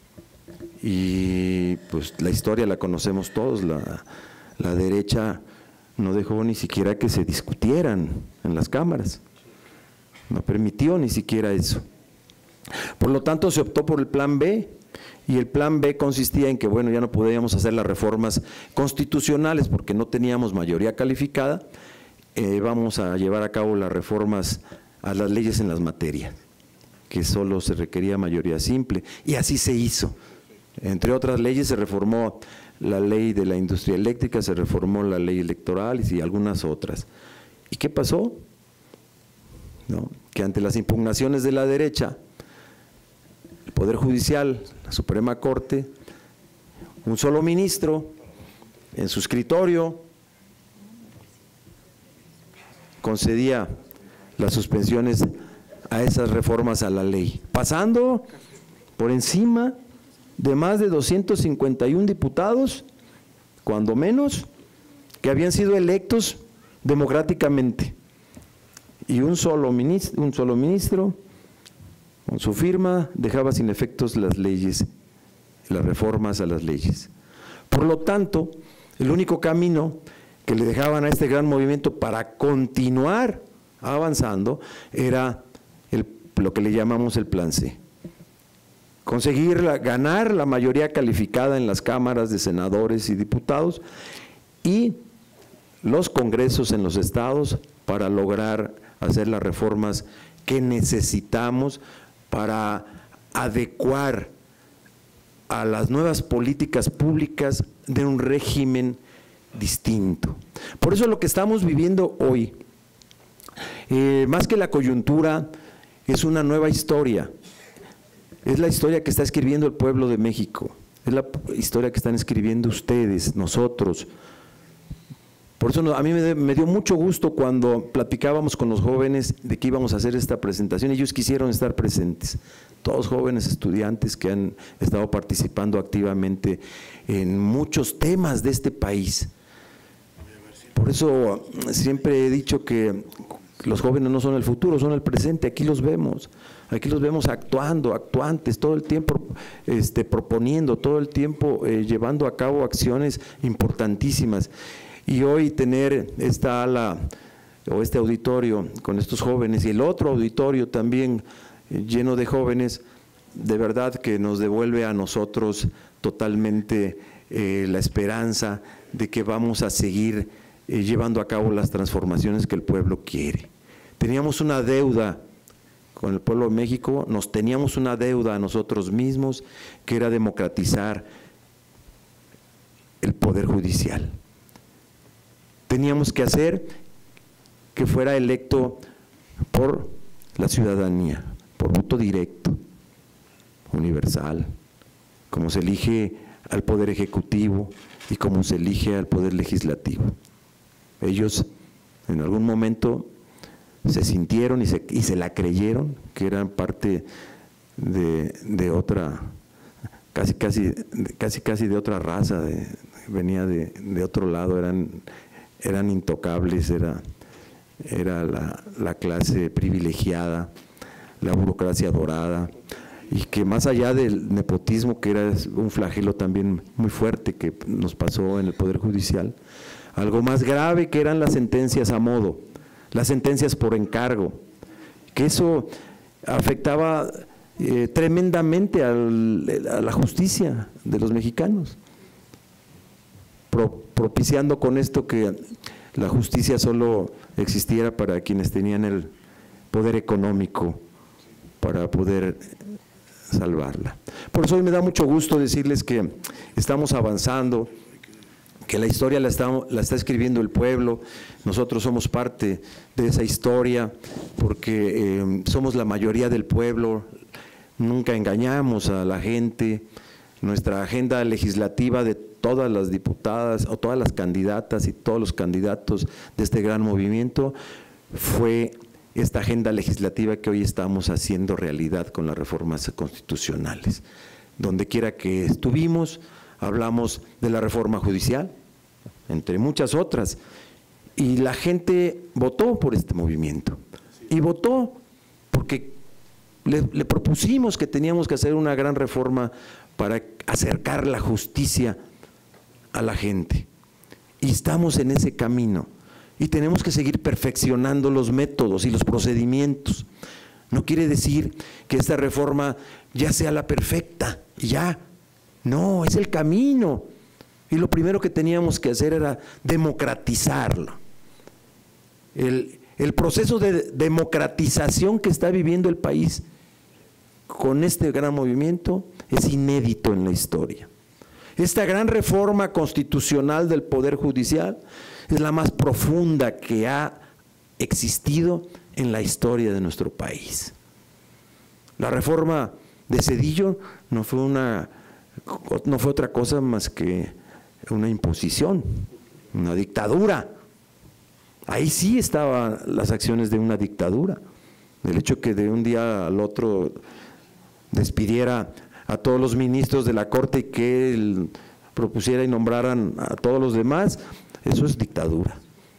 Y pues la historia la conocemos todos, la, la derecha no dejó ni siquiera que se discutieran en las cámaras, no permitió ni siquiera eso. Por lo tanto se optó por el Plan B, y el Plan B consistía en que bueno, ya no podíamos hacer las reformas constitucionales porque no teníamos mayoría calificada, eh, vamos a llevar a cabo las reformas a las leyes en las materias, que solo se requería mayoría simple, y así se hizo. Entre otras leyes se reformó la ley de la industria eléctrica, se reformó la ley electoral y algunas otras. ¿Y qué pasó? ¿No? Que ante las impugnaciones de la derecha, el Poder Judicial, la Suprema Corte, un solo ministro en su escritorio concedía las suspensiones a esas reformas a la ley, pasando por encima de más de doscientos cincuenta y un diputados, cuando menos, que habían sido electos democráticamente. Y un solo ministro, un solo ministro, con su firma, dejaba sin efectos las leyes, las reformas a las leyes. Por lo tanto, el único camino que le dejaban a este gran movimiento para continuar avanzando era el, lo que le llamamos el Plan C. Conseguir la, ganar la mayoría calificada en las cámaras de senadores y diputados y los congresos en los estados para lograr hacer las reformas que necesitamos para adecuar a las nuevas políticas públicas de un régimen distinto. Por eso lo que estamos viviendo hoy, eh, más que la coyuntura, es una nueva historia. Es la historia que está escribiendo el pueblo de México, es la historia que están escribiendo ustedes, nosotros, Por eso no, a mí me, me dio mucho gusto cuando platicábamos con los jóvenes de que íbamos a hacer esta presentación. Ellos quisieron estar presentes, todos jóvenes estudiantes que han estado participando activamente en muchos temas de este país. Por eso siempre he dicho que los jóvenes no son el futuro, son el presente. Aquí los vemos, aquí los vemos actuando, actuantes, todo el tiempo este, proponiendo, todo el tiempo eh, llevando a cabo acciones importantísimas. Y hoy tener esta ala o este auditorio con estos jóvenes y el otro auditorio también eh, lleno de jóvenes, de verdad que nos devuelve a nosotros totalmente eh, la esperanza de que vamos a seguir eh, llevando a cabo las transformaciones que el pueblo quiere. Teníamos una deuda con el pueblo de México, nos teníamos una deuda a nosotros mismos, que era democratizar el poder judicial. Teníamos que hacer que fuera electo por la ciudadanía, por voto directo, universal, como se elige al Poder Ejecutivo y como se elige al Poder Legislativo. Ellos en algún momento se sintieron y se, y se la creyeron que eran parte de, de otra, casi casi, casi casi de otra raza, de, venía de, de otro lado, eran, eran intocables, era, era la, la clase privilegiada, la burocracia dorada, y que más allá del nepotismo, que era un flagelo también muy fuerte que nos pasó en el Poder Judicial, algo más grave que eran las sentencias a modo, las sentencias por encargo, que eso afectaba eh, tremendamente al, a la justicia de los mexicanos, Pro, propiciando con esto que la justicia solo existiera para quienes tenían el poder económico para poder salvarla. Por eso hoy me da mucho gusto decirles que estamos avanzando, que la historia la está, la está escribiendo el pueblo, nosotros somos parte de esa historia, porque eh, somos la mayoría del pueblo, nunca engañamos a la gente. Nuestra agenda legislativa de todas las diputadas o todas las candidatas y todos los candidatos de este gran movimiento fue esta agenda legislativa que hoy estamos haciendo realidad con las reformas constitucionales. Donde quiera que estuvimos, hablamos de la reforma judicial, entre muchas otras, y la gente votó por este movimiento, y votó porque le, le propusimos que teníamos que hacer una gran reforma para acercar la justicia a la gente, y estamos en ese camino, y tenemos que seguir perfeccionando los métodos y los procedimientos. No quiere decir que esta reforma ya sea la perfecta, ya, no, es el camino, y lo primero que teníamos que hacer era democratizarlo. El, el proceso de democratización que está viviendo el país con este gran movimiento es inédito en la historia. Esta gran reforma constitucional del Poder Judicial es la más profunda que ha existido en la historia de nuestro país. La reforma de Zedillo no fue una, no fue otra cosa más que una imposición, una dictadura. Ahí sí estaban las acciones de una dictadura. El hecho que de un día al otro despidiera a todos los ministros de la Corte y que él propusiera y nombraran a todos los demás, eso es dictadura.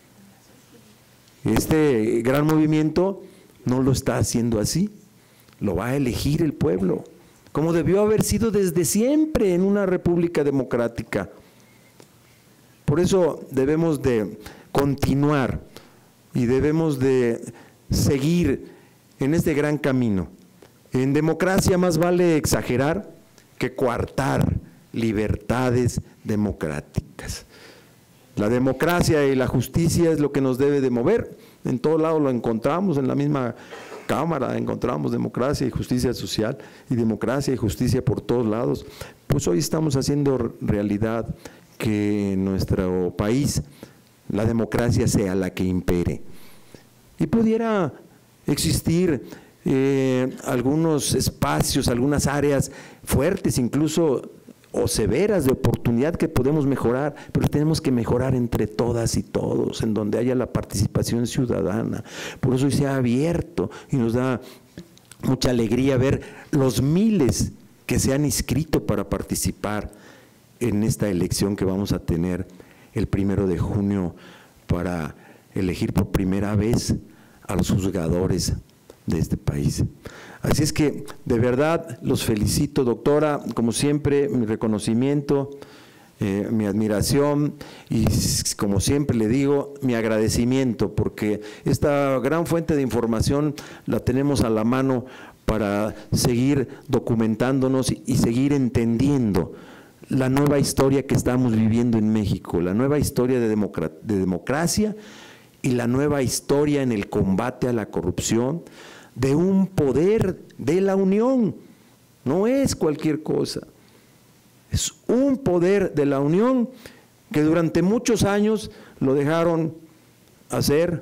Este gran movimiento no lo está haciendo así, lo va a elegir el pueblo, como debió haber sido desde siempre en una república democrática. Por eso debemos de continuar y debemos de seguir en este gran camino. En democracia más vale exagerar que coartar libertades democráticas. La democracia y la justicia es lo que nos debe de mover. En todo lado lo encontramos, en la misma Cámara encontramos democracia y justicia social, y democracia y justicia por todos lados. Pues hoy estamos haciendo realidad que en nuestro país la democracia sea la que impere. Y pudiera existir eh, algunos espacios, algunas áreas fuertes, incluso o severas de oportunidad que podemos mejorar, pero tenemos que mejorar entre todas y todos, en donde haya la participación ciudadana. Por eso hoy se ha abierto y nos da mucha alegría ver los miles que se han inscrito para participar en esta elección que vamos a tener el primero de junio para elegir por primera vez a los juzgadores de este país. Así es que, de verdad, los felicito, doctora, como siempre, mi reconocimiento, eh, mi admiración y, como siempre le digo, mi agradecimiento, porque esta gran fuente de información la tenemos a la mano para seguir documentándonos y seguir entendiendo la nueva historia que estamos viviendo en México, la nueva historia de, democra- de democracia y la nueva historia en el combate a la corrupción de un poder de la Unión. No es cualquier cosa, es un poder de la Unión que durante muchos años lo dejaron hacer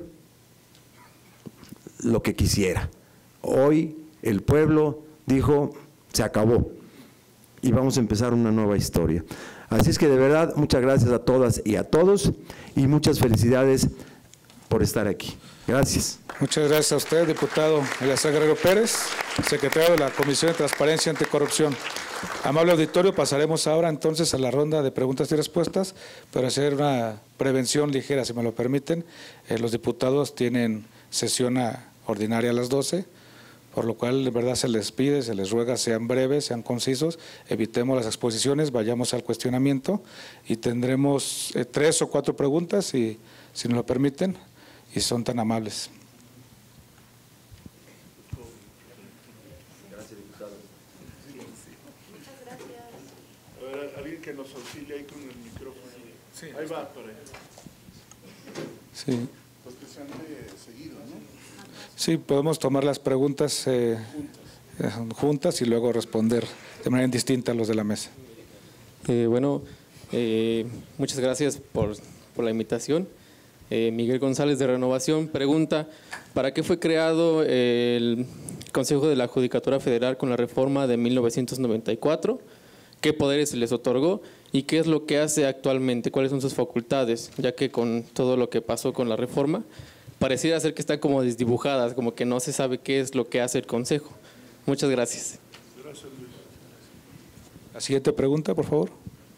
lo que quisiera. Hoy el pueblo dijo, se acabó, y vamos a empezar una nueva historia. Así es que de verdad, muchas gracias a todas y a todos, y muchas felicidades por estar aquí. Gracias. Muchas gracias a usted, diputado Eleazar Guerrero Pérez, secretario de la Comisión de Transparencia y Anticorrupción. Amable auditorio, pasaremos ahora entonces a la ronda de preguntas y respuestas para hacer una prevención ligera, si me lo permiten. Eh, los diputados tienen sesión a, ordinaria a las doce, por lo cual de verdad se les pide, se les ruega sean breves, sean concisos, evitemos las exposiciones, vayamos al cuestionamiento y tendremos eh, tres o cuatro preguntas, y, si nos lo permiten, y son tan amables. Gracias, diputado. Muchas gracias. A ver, alguien que nos auxilie ahí con el micrófono. Sí. Ahí va, por ahí. Sí. Pues que sean de seguido, ¿no? Sí, podemos tomar las preguntas eh, juntas. juntas y luego responder de manera indistinta a los de la mesa. Eh, bueno, eh, muchas gracias por, por la invitación. Eh, Miguel González de Renovación pregunta, ¿para qué fue creado el Consejo de la Judicatura Federal con la reforma de mil novecientos noventa y cuatro? ¿Qué poderes se les otorgó? ¿Y qué es lo que hace actualmente? ¿Cuáles son sus facultades? Ya que con todo lo que pasó con la reforma, pareciera ser que están como desdibujadas, como que no se sabe qué es lo que hace el Consejo. Muchas gracias. Gracias, Luis. La siguiente pregunta, por favor.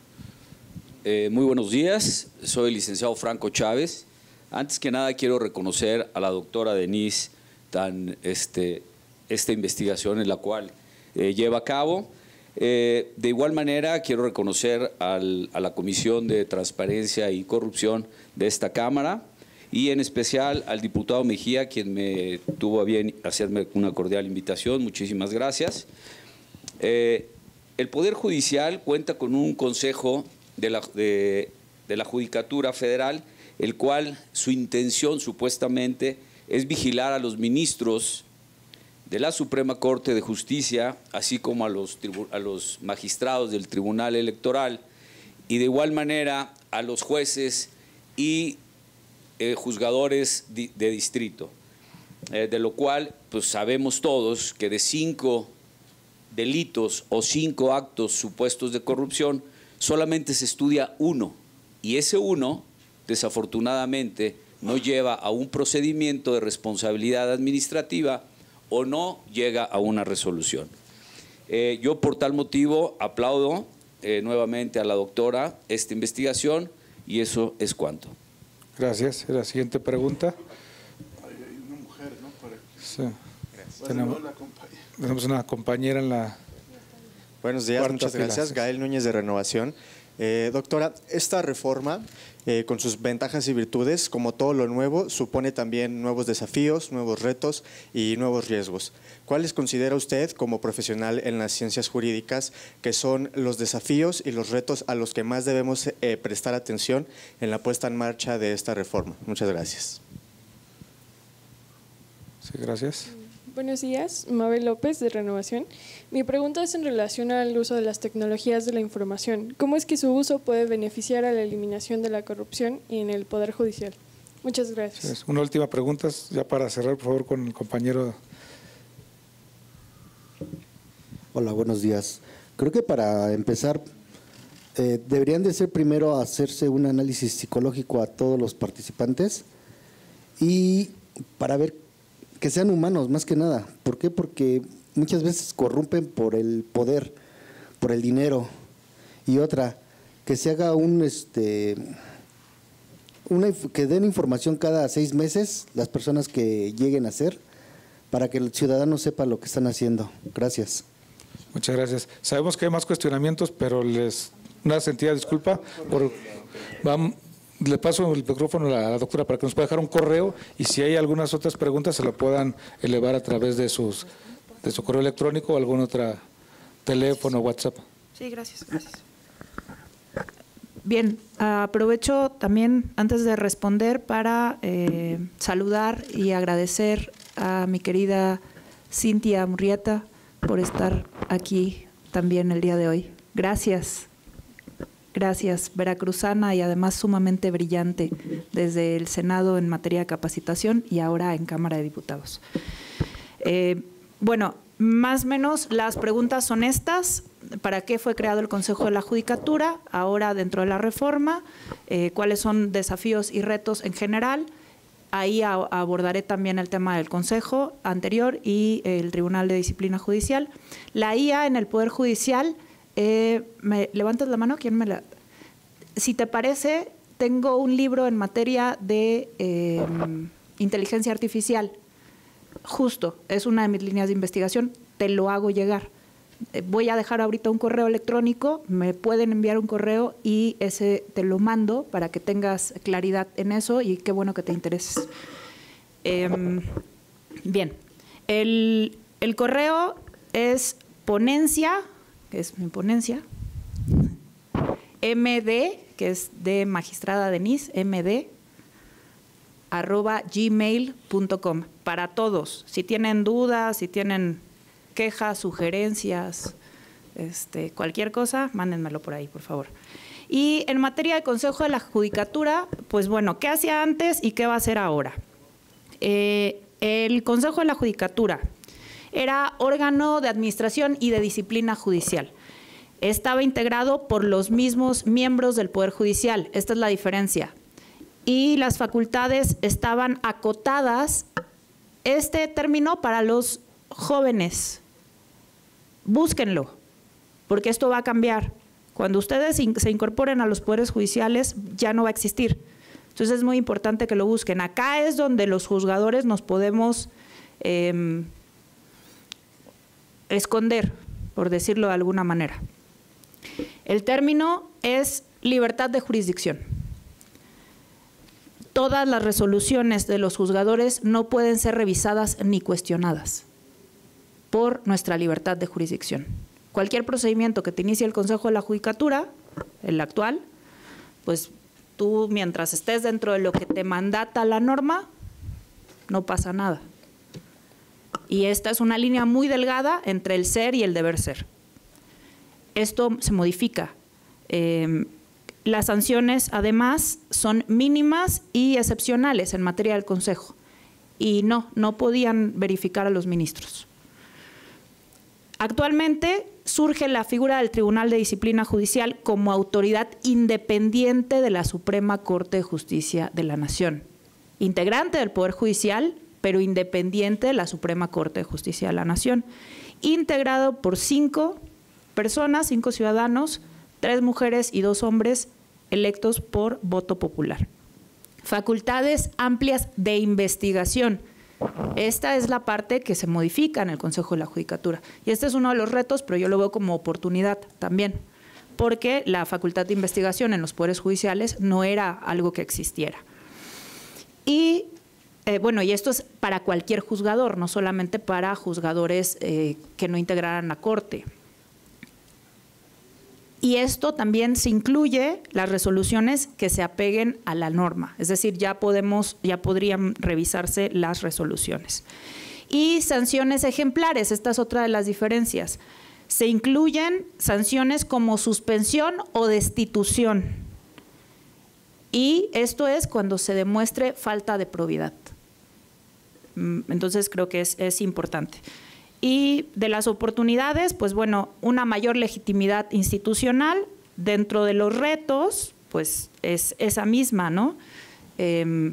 Eh, muy buenos días, soy el licenciado Franco Chávez. Antes que nada quiero reconocer a la doctora Denise tan, este, esta investigación en la cual eh, lleva a cabo. Eh, de igual manera quiero reconocer al, a la Comisión de Transparencia y Corrupción de esta Cámara, y en especial al diputado Mejía, quien me tuvo a bien hacerme una cordial invitación. Muchísimas gracias. Eh, el Poder Judicial cuenta con un consejo de la, de, de la Judicatura Federal, el cual su intención supuestamente es vigilar a los ministros de la Suprema Corte de Justicia, así como a los, a los magistrados del Tribunal Electoral, y de igual manera a los jueces y Eh, juzgadores de, de distrito, eh, de lo cual pues sabemos todos que de cinco delitos o cinco actos supuestos de corrupción solamente se estudia uno, y ese uno desafortunadamente no lleva a un procedimiento de responsabilidad administrativa o no llega a una resolución. Eh, yo por tal motivo aplaudo eh, nuevamente a la doctora esta investigación, y eso es cuanto. Gracias. La siguiente pregunta. Hay una mujer, ¿no? Para... Sí. Bueno, Tenemos, la compañera. tenemos una compañera en la… Buenos días, Cuarta muchas fila, gracias. sí. Gael Núñez de Renovación. Eh, doctora, esta reforma, eh, con sus ventajas y virtudes, como todo lo nuevo, supone también nuevos desafíos, nuevos retos y nuevos riesgos. ¿Cuáles considera usted, como profesional en las ciencias jurídicas, que son los desafíos y los retos a los que más debemos eh, prestar atención en la puesta en marcha de esta reforma? Muchas gracias. Sí, gracias. Buenos días, Mabel López de Renovación. Mi pregunta es en relación al uso de las tecnologías de la información. ¿Cómo es que su uso puede beneficiar a la eliminación de la corrupción y en el Poder Judicial? Muchas gracias. Sí, una última pregunta, ya para cerrar, por favor, con el compañero. Hola, buenos días. Creo que para empezar eh, deberían de ser primero hacerse un análisis psicológico a todos los participantes y para ver que sean humanos más que nada. ¿Por qué? Porque muchas veces corrompen por el poder, por el dinero. Y otra, que se haga un, este, una, que den información cada seis meses las personas que lleguen a ser, para que el ciudadano sepa lo que están haciendo. Gracias. Muchas gracias. Sabemos que hay más cuestionamientos, pero les una sentida disculpa por vamos. Le paso el micrófono a la doctora para que nos pueda dejar un correo y si hay algunas otras preguntas se lo puedan elevar a través de sus de su correo electrónico o algún otro teléfono o WhatsApp. Sí, gracias, gracias. Bien, aprovecho también antes de responder para eh, saludar y agradecer a mi querida Cintia Murrieta por estar aquí también el día de hoy. Gracias. Gracias, veracruzana y además sumamente brillante desde el Senado en materia de capacitación y ahora en Cámara de Diputados. Eh, bueno, más o menos las preguntas son estas. ¿Para qué fue creado el Consejo de la Judicatura? Ahora dentro de la reforma, eh, ¿cuáles son desafíos y retos en general? Ahí a, abordaré también el tema del Consejo anterior y el Tribunal de Disciplina Judicial. La I A en el Poder Judicial. Eh, ¿me levantas la mano? ¿Quién me la...? Si te parece, tengo un libro en materia de eh, inteligencia artificial. Justo, es una de mis líneas de investigación, te lo hago llegar. Eh, voy a dejar ahorita un correo electrónico, me pueden enviar un correo y ese te lo mando para que tengas claridad en eso y qué bueno que te intereses. Eh, bien, el, el correo es ponencia, que es mi ponencia, M D, que es de magistrada Denise, M D, arroba gmail punto com, para todos. Si tienen dudas, si tienen quejas, sugerencias, este, cualquier cosa, mándenmelo por ahí, por favor. Y en materia de Consejo de la Judicatura, pues bueno, ¿qué hacía antes y qué va a hacer ahora? Eh, el Consejo de la Judicatura era órgano de administración y de disciplina judicial. Estaba integrado por los mismos miembros del Poder Judicial, esta es la diferencia. Y las facultades estaban acotadas, este término para los jóvenes. Búsquenlo, porque esto va a cambiar. Cuando ustedes se incorporen a los poderes judiciales, ya no va a existir. Entonces es muy importante que lo busquen. Acá es donde los juzgadores nos podemos eh, esconder, por decirlo de alguna manera. El término es libertad de jurisdicción. Todas las resoluciones de los juzgadores no pueden ser revisadas ni cuestionadas por nuestra libertad de jurisdicción. Cualquier procedimiento que te inicie el Consejo de la Judicatura, el actual, pues tú mientras estés dentro de lo que te mandata la norma, no pasa nada. Y esta es una línea muy delgada entre el ser y el deber ser. Esto se modifica. Eh, las sanciones, además, son mínimas y excepcionales en materia del Consejo. Y no, no podían verificar a los ministros. Actualmente surge la figura del Tribunal de Disciplina Judicial como autoridad independiente de la Suprema Corte de Justicia de la Nación. Integrante del Poder Judicial, pero independiente de la Suprema Corte de Justicia de la Nación. Integrado por cinco personas, cinco ciudadanos, tres mujeres y dos hombres electos por voto popular. Facultades amplias de investigación. Esta es la parte que se modifica en el Consejo de la Judicatura. Y este es uno de los retos, pero yo lo veo como oportunidad también, porque la facultad de investigación en los poderes judiciales no era algo que existiera. Y eh, bueno, y esto es para cualquier juzgador, no solamente para juzgadores eh, que no integraran la Corte. Y esto también se incluye las resoluciones que se apeguen a la norma, es decir, ya podemos, ya podrían revisarse las resoluciones. Y sanciones ejemplares, esta es otra de las diferencias. Se incluyen sanciones como suspensión o destitución. Y esto es cuando se demuestre falta de probidad. Entonces creo que es, es importante. Y de las oportunidades, pues bueno, una mayor legitimidad institucional, dentro de los retos, pues es esa misma, ¿no? Eh,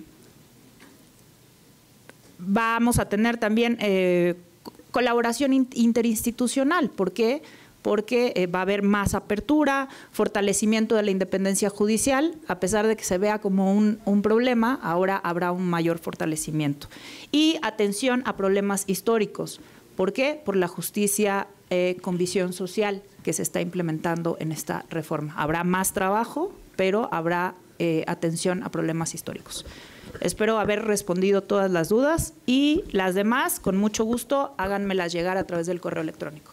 vamos a tener también eh, colaboración interinstitucional. ¿Por qué? Porque eh, va a haber más apertura, fortalecimiento de la independencia judicial, a pesar de que se vea como un, un problema, ahora habrá un mayor fortalecimiento. Y atención a problemas históricos. ¿Por qué? Por la justicia eh, con visión social que se está implementando en esta reforma. Habrá más trabajo, pero habrá eh, atención a problemas históricos. Espero haber respondido todas las dudas y las demás, con mucho gusto, háganmelas llegar a través del correo electrónico.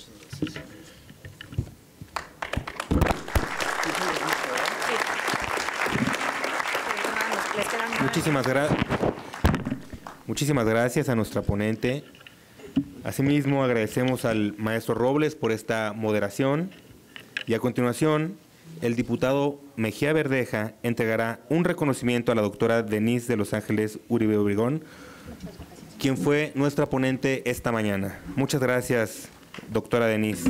Muchísimas, gra Muchísimas gracias a nuestra ponente. Asimismo, agradecemos al maestro Robles por esta moderación y a continuación el diputado Mejía Verdeja entregará un reconocimiento a la doctora Denise de Los Ángeles Uribe Obregón, quien fue nuestra ponente esta mañana. Muchas gracias, doctora Denise.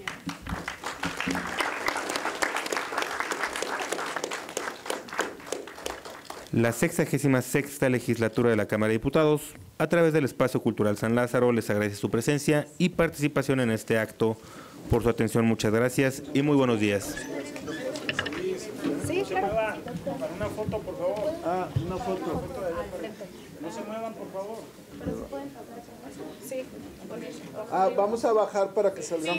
La sexagésima sexta legislatura de la Cámara de Diputados, a través del Espacio Cultural San Lázaro, les agradece su presencia y participación en este acto. Por su atención, muchas gracias y muy buenos días. Sí, claro. Para una foto, por favor. Ah, una foto. No se muevan, por favor. Sí. Ah, vamos a bajar para que salgamos.